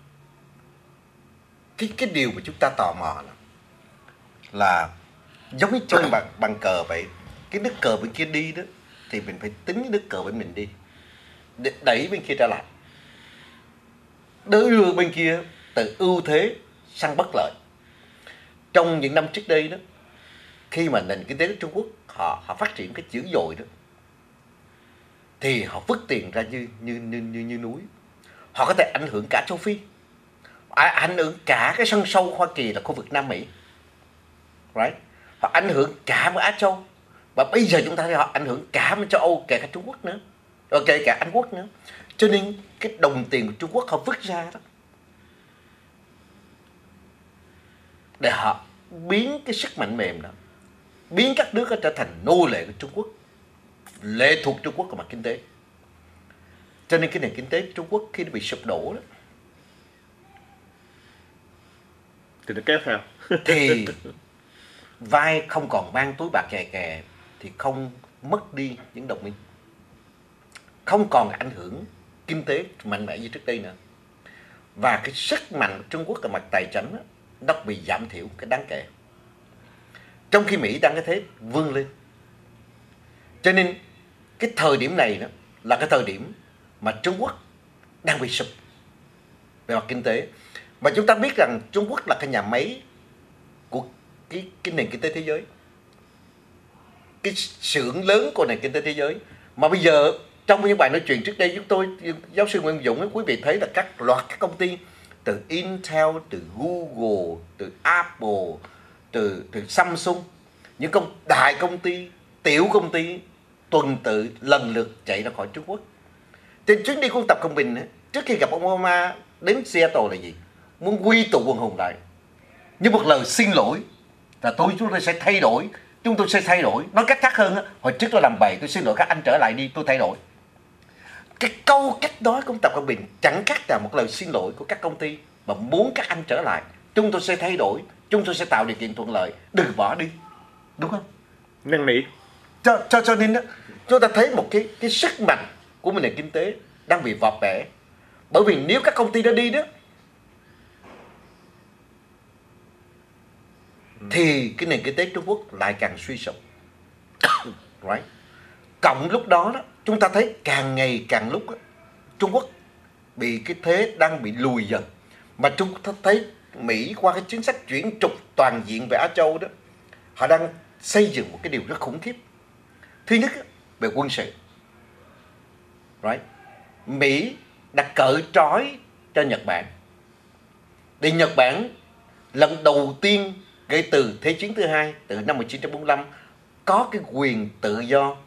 cái cái điều mà chúng ta tò mò là, là giống như chơi bằng bằng cờ vậy, cái nước cờ bên kia đi đó thì mình phải tính cái nước cờ bên mình đi để đẩy bên kia trở lại, đưa bên kia từ ưu thế sang bất lợi. Trong những năm trước đây đó, khi mà nền kinh tế của Trung Quốc họ họ phát triển cái dữ dội đó, thì họ vứt tiền ra như như như như, như núi. Họ có thể ảnh hưởng cả châu Phi, ảnh hưởng cả cái sân sâu Hoa Kỳ là khu vực Nam Mỹ, right? Họ ảnh hưởng cả một Á Châu, và bây giờ chúng ta thấy họ ảnh hưởng cả một châu Âu, kể cả Trung Quốc nữa, và kể cả Anh Quốc nữa. Cho nên cái đồng tiền của Trung Quốc họ vứt ra đó để họ biến cái sức mạnh mềm đó, biến các nước đó trở thành nô lệ của Trung Quốc, lệ thuộc Trung Quốc về mặt kinh tế. Cho nên cái nền kinh tế Trung Quốc khi nó bị sụp đổ đó thì nó kéo theo thì vai không còn mang túi bạc kè kè thì không mất đi những đồng minh, không còn ảnh hưởng kinh tế mạnh mẽ như trước đây nữa, và cái sức mạnh của Trung Quốc ở mặt tài chính đó, nó bị giảm thiểu cái đáng kể, trong khi Mỹ đang cái thế vươn lên. Cho nên cái thời điểm này đó là cái thời điểm mà Trung Quốc đang bị sụp về mặt kinh tế. Và chúng ta biết rằng Trung Quốc là cái nhà máy của cái, cái nền kinh tế thế giới, cái xưởng lớn của nền kinh tế thế giới. Mà bây giờ trong những bài nói chuyện trước đây chúng tôi, giáo sư Nguyễn Dũng, quý vị thấy là các loạt các công ty từ Intel, từ Google, từ Apple, từ từ Samsung, những công đại công ty, tiểu công ty tuần tự lần lượt chạy ra khỏi Trung Quốc. Trên chuyến đi của Tập Cận Bình trước khi gặp ông Obama đến Seattle là gì? Muốn quy tụ quần hùng lại, như một lời xin lỗi là tôi chúng tôi sẽ thay đổi, chúng tôi sẽ thay đổi. Nói cách khác hơn, hồi trước tôi làm bậy, tôi xin lỗi các anh trở lại đi, tôi thay đổi. Cái câu cách nói của Tập Cận Bình chẳng khác là một lời xin lỗi của các công ty mà muốn các anh trở lại. Chúng tôi sẽ thay đổi, chúng tôi sẽ tạo điều kiện thuận lợi, đừng bỏ đi, đúng không? Năn nỉ. Cho cho cho nên đó, chúng ta thấy một cái cái sức mạnh của một nền kinh tế đang bị vọt bẻ. Bởi vì nếu các công ty đó đi đó, thì cái nền kinh tế Trung Quốc lại càng suy sụp. Right? Cộng lúc đó, đó chúng ta thấy càng ngày càng lúc đó, Trung Quốc bị cái thế đang bị lùi dần. Mà chúng ta thấy Mỹ qua cái chính sách chuyển trục toàn diện về Á Châu đó, họ đang xây dựng một cái điều rất khủng khiếp. Thứ nhất về quân sự. Right? Mỹ đã cởi trói cho Nhật Bản. Để Nhật Bản lần đầu tiên kể từ Thế chiến thứ hai, từ năm một nghìn chín trăm bốn mươi lăm, có cái quyền tự do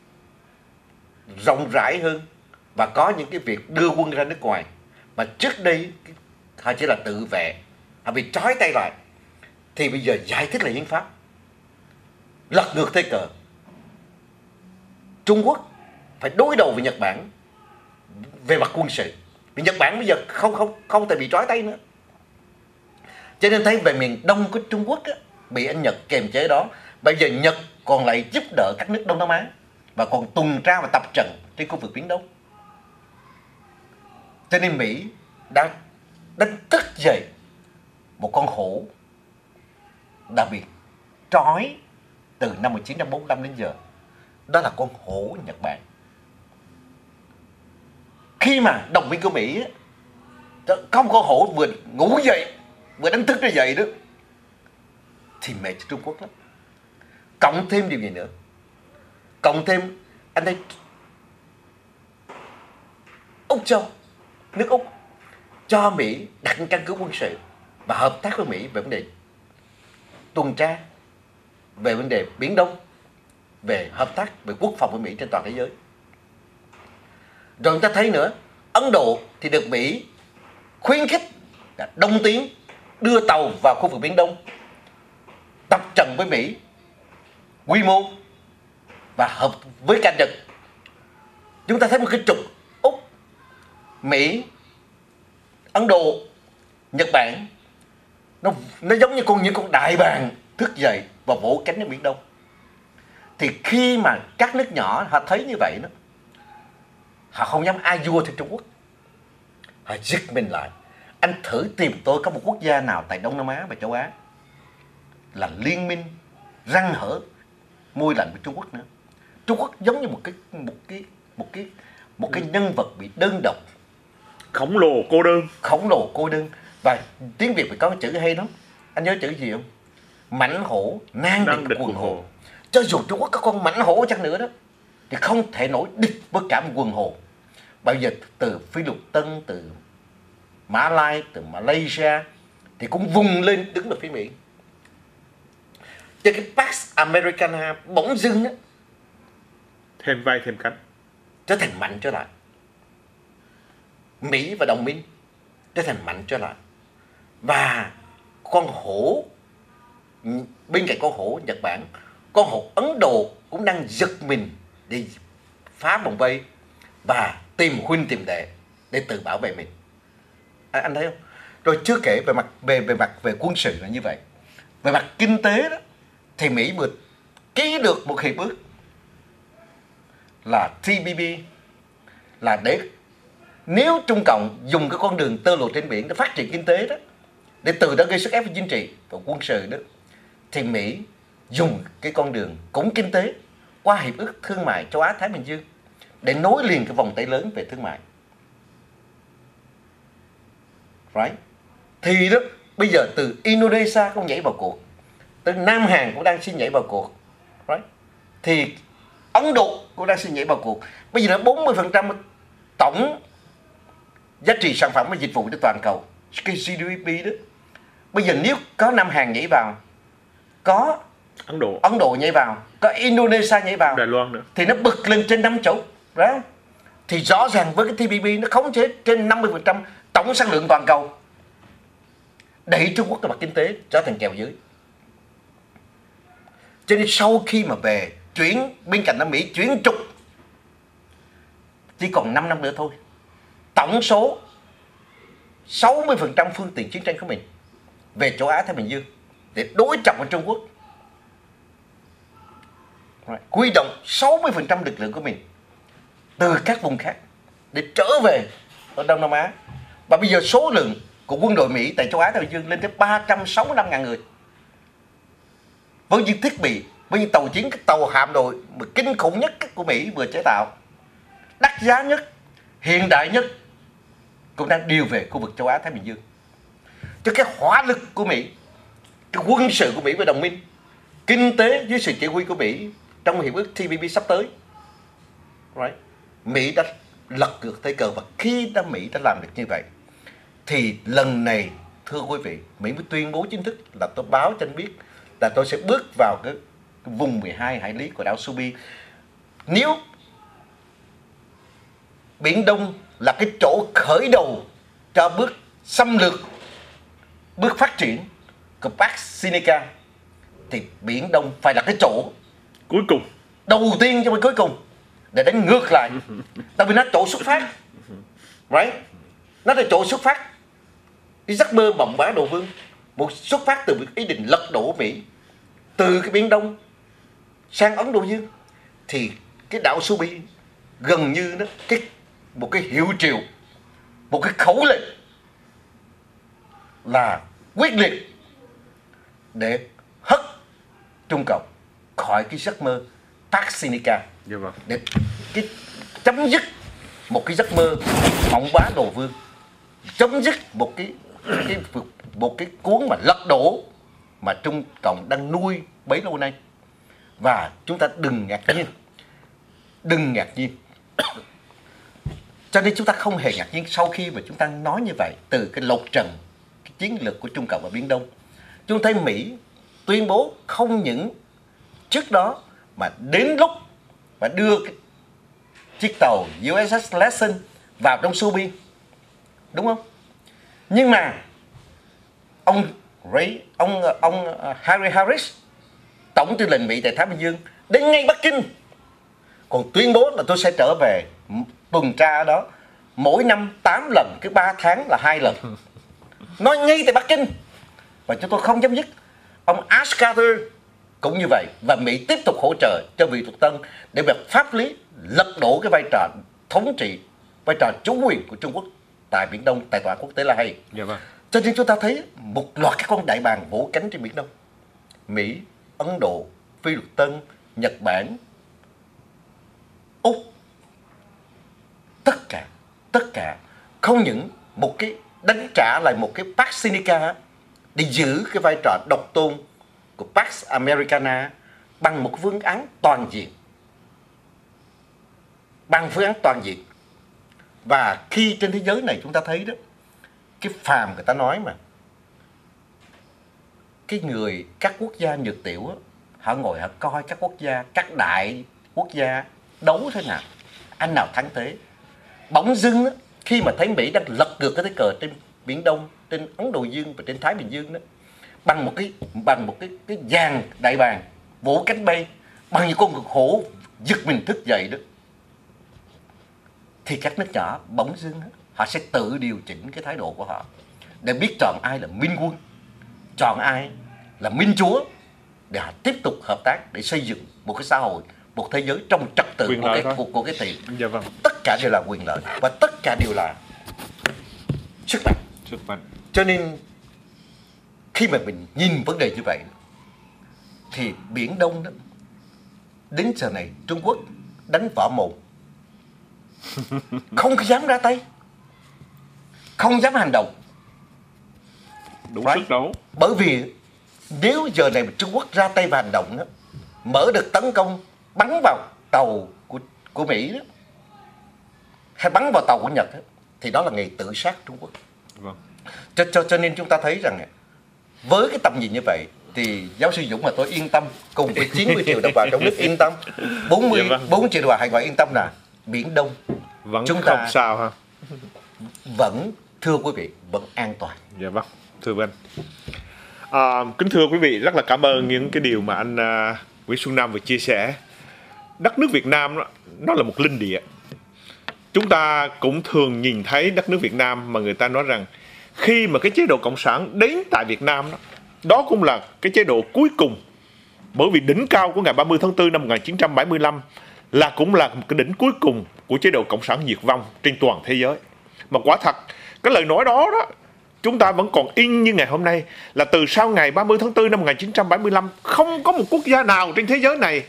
rộng rãi hơn và có những cái việc đưa quân ra nước ngoài. Mà trước đây họ chỉ là tự vệ, họ bị trói tay lại. Thì bây giờ giải thích là hiến pháp, lật ngược thế cờ. Trung Quốc phải đối đầu với Nhật Bản về mặt quân sự, vì Nhật Bản bây giờ không không không thể bị trói tay nữa. Cho nên thấy về miền đông của Trung Quốc á, bị anh Nhật kềm chế đó. Bây giờ Nhật còn lại giúp đỡ các nước Đông Nam Á và còn tuần tra và tập trận trên khu vực Biển Đông. Cho nên Mỹ đã đánh thức dậy một con hổ đã bị trói từ năm một nghìn chín trăm bốn mươi lăm đến giờ. Đó là con hổ Nhật Bản. Khi mà đồng minh của Mỹ có một con hổ vừa ngủ dậy, vừa đánh thức nó dậy đó, thì mệt cho Trung Quốc lắm. Cộng thêm điều gì nữa? Cộng thêm anh thấy Úc Châu, nước Úc cho Mỹ đặt căn cứ quân sự và hợp tác với Mỹ về vấn đề tuần tra, về vấn đề Biển Đông, về hợp tác về quốc phòng với Mỹ trên toàn thế giới. Rồi người ta thấy nữa, Ấn Độ thì được Mỹ khuyến khích đông tiến, đưa tàu vào khu vực Biển Đông, tập trận với Mỹ quy mô và hợp với cả Nhật. Chúng ta thấy một cái trục Úc, Mỹ, Ấn Độ, Nhật Bản, nó nó giống như con những con đại bàng thức dậy và vỗ cánh ở Biển Đông. Thì khi mà các nước nhỏ họ thấy như vậy đó, họ không dám ai vua theo Trung Quốc, họ giật mình lại. Anh thử tìm tôi có một quốc gia nào tại Đông Nam Á và châu Á là liên minh răng hở môi lạnh với Trung Quốc nữa. Trung Quốc giống như một cái một cái một cái một cái nhân vật bị đơn độc, khổng lồ cô đơn, khổng lồ cô đơn. Và tiếng Việt phải có cái chữ hay lắm. Anh nhớ chữ gì không? Mãnh hổ nan địch, địch quần hồ. Cho dù Trung Quốc có con mãnh hổ chăng nữa đó, thì không thể nổi địch với cả một quần hồ. Bây giờ từ Phi Lục Tân, từ Mã Lai, từ Malaysia thì cũng vùng lên đứng về phía Mỹ. Cho cái Pax Americana bỗng dưng đó, thêm vai thêm cánh, trở thành mạnh trở lại. Mỹ và đồng minh trở thành mạnh trở lại. Và con hổ, bên cạnh con hổ Nhật Bản, con hổ Ấn Độ cũng đang giật mình để phá vòng vây và tìm huynh tìm đệ để tự bảo vệ mình. À, anh thấy không? Rồi chưa kể về mặt về về mặt về quân sự là như vậy. Về mặt kinh tế đó thì Mỹ vừa ký được một hiệp ước là T P P, là để nếu Trung Cộng dùng cái con đường tơ lụa trên biển để phát triển kinh tế đó, để từ đó gây sức ép về chính trị và quân sự đó, thì Mỹ dùng cái con đường cũng kinh tế qua hiệp ước thương mại châu Á Thái Bình Dương để nối liền cái vòng tay lớn về thương mại. right? Thì đó bây giờ từ Indonesia cũng nhảy vào cuộc, từ Nam Hàn cũng đang xin nhảy vào cuộc, right? Thì Ấn Độ cũng đang xin nhảy vào cuộc. Bây giờ là bốn mươi phần trăm tổng giá trị sản phẩm và dịch vụ trên toàn cầu, cái giê đê pê đó. Bây giờ nếu có Nam Hàn nhảy vào, có Ấn Độ, Ấn Độ nhảy vào, có Indonesia nhảy vào, Đài Loan nữa, thì nó bật lên trên năm chục, right? Thì rõ ràng với cái tê pê pê nó khống chế trên năm mươi phần trăm tổng sản lượng toàn cầu, đẩy Trung Quốc về mặt kinh tế trở thành kèo dưới. Cho nên sau khi mà về chuyển bên cạnh Nam Mỹ chuyển trục, chỉ còn năm năm nữa thôi, tổng số sáu mươi phần trăm phương tiện chiến tranh của mình về châu Á Thái Bình Dương để đối trọng với Trung Quốc. Huy động sáu mươi phần trăm lực lượng của mình từ các vùng khác để trở về ở Đông Nam Á. Và bây giờ số lượng của quân đội Mỹ tại châu Á Thái Bình Dương lên tới ba trăm sáu mươi lăm ngàn người. Với những thiết bị, với những tàu chiến, các tàu hạm đội mà kinh khủng nhất của Mỹ vừa chế tạo, đắt giá nhất, hiện đại nhất, cũng đang điều về khu vực châu Á Thái Bình Dương. Cho cái hỏa lực của Mỹ, cái quân sự của Mỹ với đồng minh, kinh tế dưới sự chỉ huy của Mỹ trong hiệp ước tê pê pê sắp tới, right? Mỹ đã lật ngược thế cờ. Và khi đã Mỹ đã làm được như vậy thì lần này thưa quý vị, Mỹ mới tuyên bố chính thức là tôi báo cho anh biết là tôi sẽ bước vào cái vùng mười hai hải lý của đảo Subi. Nếu Biển Đông là cái chỗ khởi đầu cho bước xâm lược, bước phát triển của Bắc Seneca, thì Biển Đông phải là cái chỗ cuối cùng, đầu tiên cho đến cuối cùng để đánh ngược lại. Tại vì nó chỗ xuất phát, right? Nó là chỗ xuất phát. Cái giấc mơ bồng bá đồ vương, một xuất phát từ ý định lật đổ Mỹ từ cái Biển Đông sang Ấn Độ Dương, thì cái đảo Subi gần như nó cái một cái hiệu triệu, một cái khẩu lệnh là quyết liệt để hất Trung Cộng khỏi cái giấc mơ Bắc Seneca, dạ vâng, để cái chấm dứt một cái giấc mơ mộng bá đồ vương, chấm dứt một cái, cái một cái cuốn mà lật đổ mà Trung Cộng đang nuôi bấy lâu nay. Và chúng ta đừng ngạc nhiên, đừng ngạc nhiên. Cho nên chúng ta không hề ngạc nhiên sau khi mà chúng ta nói như vậy, từ cái lột trần cái chiến lược của Trung Cộng ở Biển Đông. Chúng thấy Mỹ tuyên bố không những trước đó mà đến lúc mà đưa cái chiếc tàu u ét ét Lesson vào trong Subi, đúng không? Nhưng mà ông Ray, ông ông Harry Harris, tổng tư lệnh Mỹ tại Thái Bình Dương, đến ngay Bắc Kinh còn tuyên bố là tôi sẽ trở về tuần tra ở đó mỗi năm tám lần, cứ ba tháng là hai lần. Nói ngay tại Bắc Kinh. Và chúng tôi không chấm dứt. Ông Ash Carter cũng như vậy. Và Mỹ tiếp tục hỗ trợ cho Vị Thuộc Tân để việc pháp lý lật đổ cái vai trò thống trị, vai trò chủ quyền của Trung Quốc tại Biển Đông, tại tòa quốc tế La Hay. dạ vâng. Cho nên chúng ta thấy một loạt các con đại bàng vỗ cánh trên Biển Đông. Mỹ, Ấn Độ, Phi Luật Tân, Nhật Bản, Úc, tất cả, tất cả không những một cái đánh trả lại một cái Pax Seneca để giữ cái vai trò độc tôn của Pax Americana bằng một phương án toàn diện, bằng phương án toàn diện. Và khi trên thế giới này chúng ta thấy đó, cái phàm người ta nói mà, cái người, các quốc gia nhược tiểu đó, họ ngồi họ coi các quốc gia, các đại quốc gia đấu thế nào, anh nào thắng thế. Bỗng dưng đó, khi mà thấy Mỹ đang lật ngược cái thế cờ trên Biển Đông, trên Ấn Độ Dương và trên Thái Bình Dương đó, bằng một cái bằng một cái cái dàn đại bàng vỗ cánh bay, bằng những con ngực hổ giật mình thức dậy đó, thì các nước nhỏ bỗng dưng đó, họ sẽ tự điều chỉnh cái thái độ của họ để biết chọn ai là minh quân, chọn ai là minh chúa, để họ tiếp tục hợp tác để xây dựng một cái xã hội, một thế giới trong trật tự Quyền của lợi cái, thôi. của, của cái tiền. Dạ vâng. Tất cả đều là quyền lợi và tất cả đều là sức mạnh. Sức mạnh. Cho nên khi mà mình nhìn vấn đề như vậy thì Biển Đông đó, đến giờ này Trung Quốc đánh võ mồm, không dám ra tay, không dám hành động, đủ right? sức đấu. Bởi vì nếu giờ này mà Trung Quốc ra tay và hành động đó, mở được tấn công bắn vào tàu của của Mỹ đó, hay bắn vào tàu của Nhật đó, thì đó là ngày tự sát Trung Quốc. Vâng. Cho, cho, cho nên chúng ta thấy rằng với cái tầm nhìn như vậy thì giáo sư Dũng mà tôi yên tâm, cùng với chín mươi triệu đồng bào trong nước yên tâm, bốn mươi, dạ vâng. bốn triệu đồng bào hải ngoại yên tâm là Biển Đông Vẫn chúng không ta sao ha. vẫn, thưa quý vị, vẫn an toàn. Dạ vâng, thưa anh. À, kính thưa quý vị, rất là cảm ơn những cái điều mà anh uh, Nguyễn Xuân Nam vừa chia sẻ. Đất nước Việt Nam đó, nó là một linh địa. Chúng ta cũng thường nhìn thấy đất nước Việt Nam mà người ta nói rằng khi mà cái chế độ Cộng sản đến tại Việt Nam đó, đó cũng là cái chế độ cuối cùng. Bởi vì đỉnh cao của ngày ba mươi tháng tư năm một nghìn chín trăm bảy mươi lăm là cũng là một cái đỉnh cuối cùng của chế độ Cộng sản diệt vong trên toàn thế giới. Mà quả thật, cái lời nói đó đó, chúng ta vẫn còn in như ngày hôm nay, là từ sau ngày ba mươi tháng tư năm một nghìn chín trăm bảy mươi lăm, không có một quốc gia nào trên thế giới này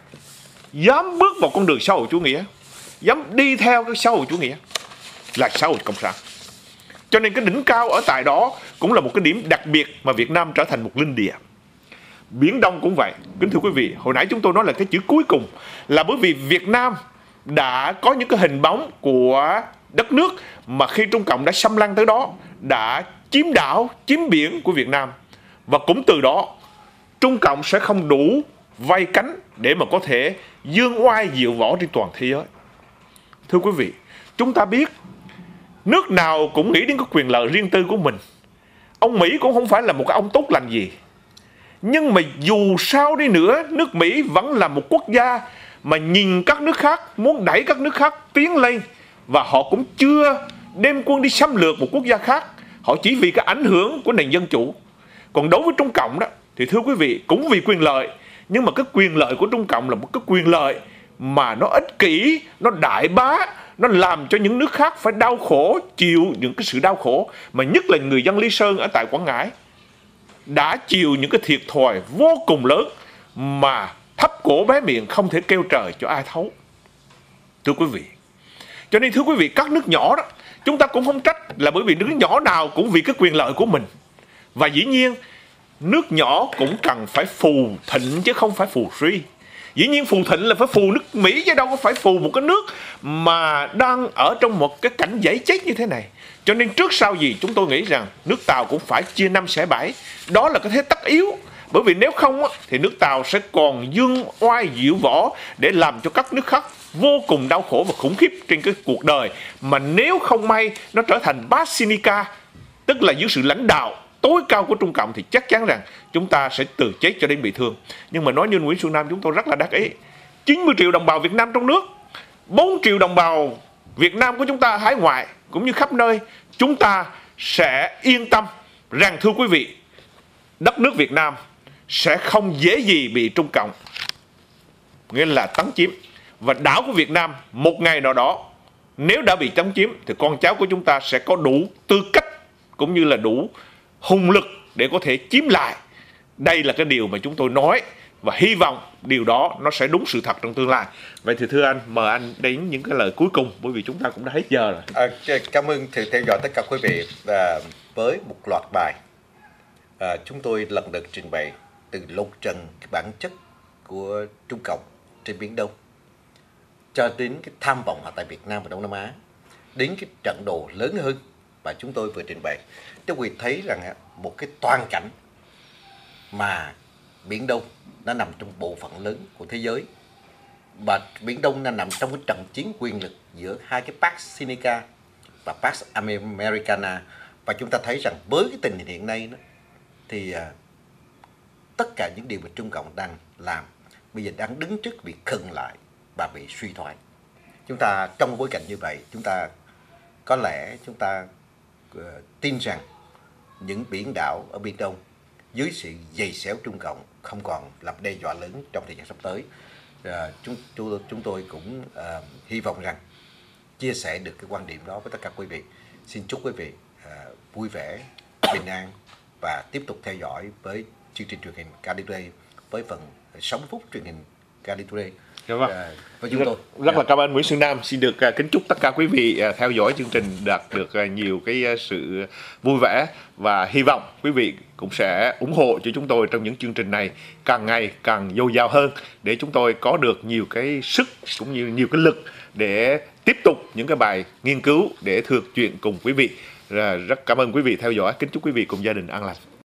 dám bước vào con đường xã hội chủ nghĩa, dám đi theo cái xã hội chủ nghĩa là xã hội Cộng sản. Cho nên cái đỉnh cao ở tại đó cũng là một cái điểm đặc biệt mà Việt Nam trở thành một linh địa. Biển Đông cũng vậy. Kính thưa quý vị, hồi nãy chúng tôi nói là cái chữ cuối cùng là bởi vì Việt Nam đã có những cái hình bóng của đất nước mà khi Trung Cộng đã xâm lăng tới đó, đã chiếm đảo, chiếm biển của Việt Nam. Và cũng từ đó, Trung Cộng sẽ không đủ vây cánh để mà có thể dương oai diệu võ trên toàn thế giới. Thưa quý vị, chúng ta biết nước nào cũng nghĩ đến cái quyền lợi riêng tư của mình. Ông Mỹ cũng không phải là một cái ông tốt lành gì. Nhưng mà dù sao đi nữa, nước Mỹ vẫn là một quốc gia mà nhìn các nước khác, muốn đẩy các nước khác tiến lên. Và họ cũng chưa đem quân đi xâm lược một quốc gia khác. Họ chỉ vì cái ảnh hưởng của nền dân chủ. Còn đối với Trung Cộng đó, thì thưa quý vị, cũng vì quyền lợi. Nhưng mà cái quyền lợi của Trung Cộng là một cái quyền lợi mà nó ích kỷ, nó đại bá, nó làm cho những nước khác phải đau khổ, chịu những cái sự đau khổ. Mà nhất là người dân Lý Sơn ở tại Quảng Ngãi đã chịu những cái thiệt thòi vô cùng lớn mà thấp cổ bé miệng không thể kêu trời cho ai thấu. Thưa quý vị, cho nên thưa quý vị, các nước nhỏ đó, chúng ta cũng không trách, là bởi vì nước nhỏ nào cũng vì cái quyền lợi của mình. Và dĩ nhiên, nước nhỏ cũng cần phải phù thịnh chứ không phải phù suy. Dĩ nhiên phù thịnh là phải phù nước Mỹ chứ đâu có phải phù một cái nước mà đang ở trong một cái cảnh dãy chết như thế này. Cho nên trước sau gì chúng tôi nghĩ rằng nước Tàu cũng phải chia năm xẻ bảy. Đó là cái thế tất yếu. Bởi vì nếu không thì nước Tàu sẽ còn dương oai diệu võ để làm cho các nước khác vô cùng đau khổ và khủng khiếp trên cái cuộc đời. Mà nếu không may nó trở thành Basinica, tức là dưới sự lãnh đạo tối cao của Trung Cộng, thì chắc chắn rằng chúng ta sẽ từ chết cho đến bị thương. Nhưng mà nói như Nguyễn Xuân Nam, chúng tôi rất là đắc ý. chín mươi triệu đồng bào Việt Nam trong nước, bốn triệu đồng bào Việt Nam của chúng ta hải ngoại cũng như khắp nơi, chúng ta sẽ yên tâm rằng thưa quý vị, đất nước Việt Nam sẽ không dễ gì bị Trung Cộng nghĩa là tấn chiếm. Và đảo của Việt Nam một ngày nào đó nếu đã bị tấn chiếm thì con cháu của chúng ta sẽ có đủ tư cách cũng như là đủ hùng lực để có thể chiếm lại. Đây là cái điều mà chúng tôi nói và hy vọng điều đó nó sẽ đúng sự thật trong tương lai. Vậy thì thưa anh, mời anh đến những cái lời cuối cùng, bởi vì chúng ta cũng đã hết giờ rồi. À, cảm ơn sự theo dõi tất cả quý vị. À, với một loạt bài à, chúng tôi lần lượt trình bày từ lột trần cái bản chất của Trung Cộng trên Biển Đông cho đến cái tham vọng ở tại Việt Nam và Đông Nam Á, đến cái trận đồ lớn hơn mà chúng tôi vừa trình bày. Chúng quý vị thấy rằng một cái toàn cảnh mà Biển Đông nó nằm trong bộ phận lớn của thế giới, và Biển Đông nó nằm trong cái trận chiến quyền lực giữa hai cái Pax Seneca và Pax Americana. Và chúng ta thấy rằng với cái tình hình hiện nay đó, thì uh, tất cả những điều mà Trung Cộng đang làm bây giờ đang đứng trước việc khựng lại và bị suy thoái. Chúng ta trong bối cảnh như vậy, chúng ta có lẽ chúng ta uh, tin rằng những biển đảo ở Biển Đông dưới sự giày xéo Trung Cộng không còn là đe dọa lớn trong thời gian sắp tới. À, chúng, chúng, chúng tôi cũng à, hy vọng rằng chia sẻ được cái quan điểm đó với tất cả quý vị. Xin chúc quý vị à, vui vẻ, bình an và tiếp tục theo dõi với chương trình truyền hình Cali Today với phần sáu mươi phút truyền hình Cali Today Dạ vâng. à, với chúng tôi. Rất, rất Dạ. là cảm ơn Nguyễn Xuân Nam. Xin được uh, kính chúc tất cả quý vị uh, theo dõi chương trình đạt được uh, nhiều cái uh, sự vui vẻ, và hy vọng quý vị cũng sẽ ủng hộ cho chúng tôi trong những chương trình này càng ngày càng dồi dào hơn, để chúng tôi có được nhiều cái sức cũng như nhiều cái lực để tiếp tục những cái bài nghiên cứu để thực chuyện cùng quý vị. Rất cảm ơn quý vị theo dõi. Kính chúc quý vị cùng gia đình an lành.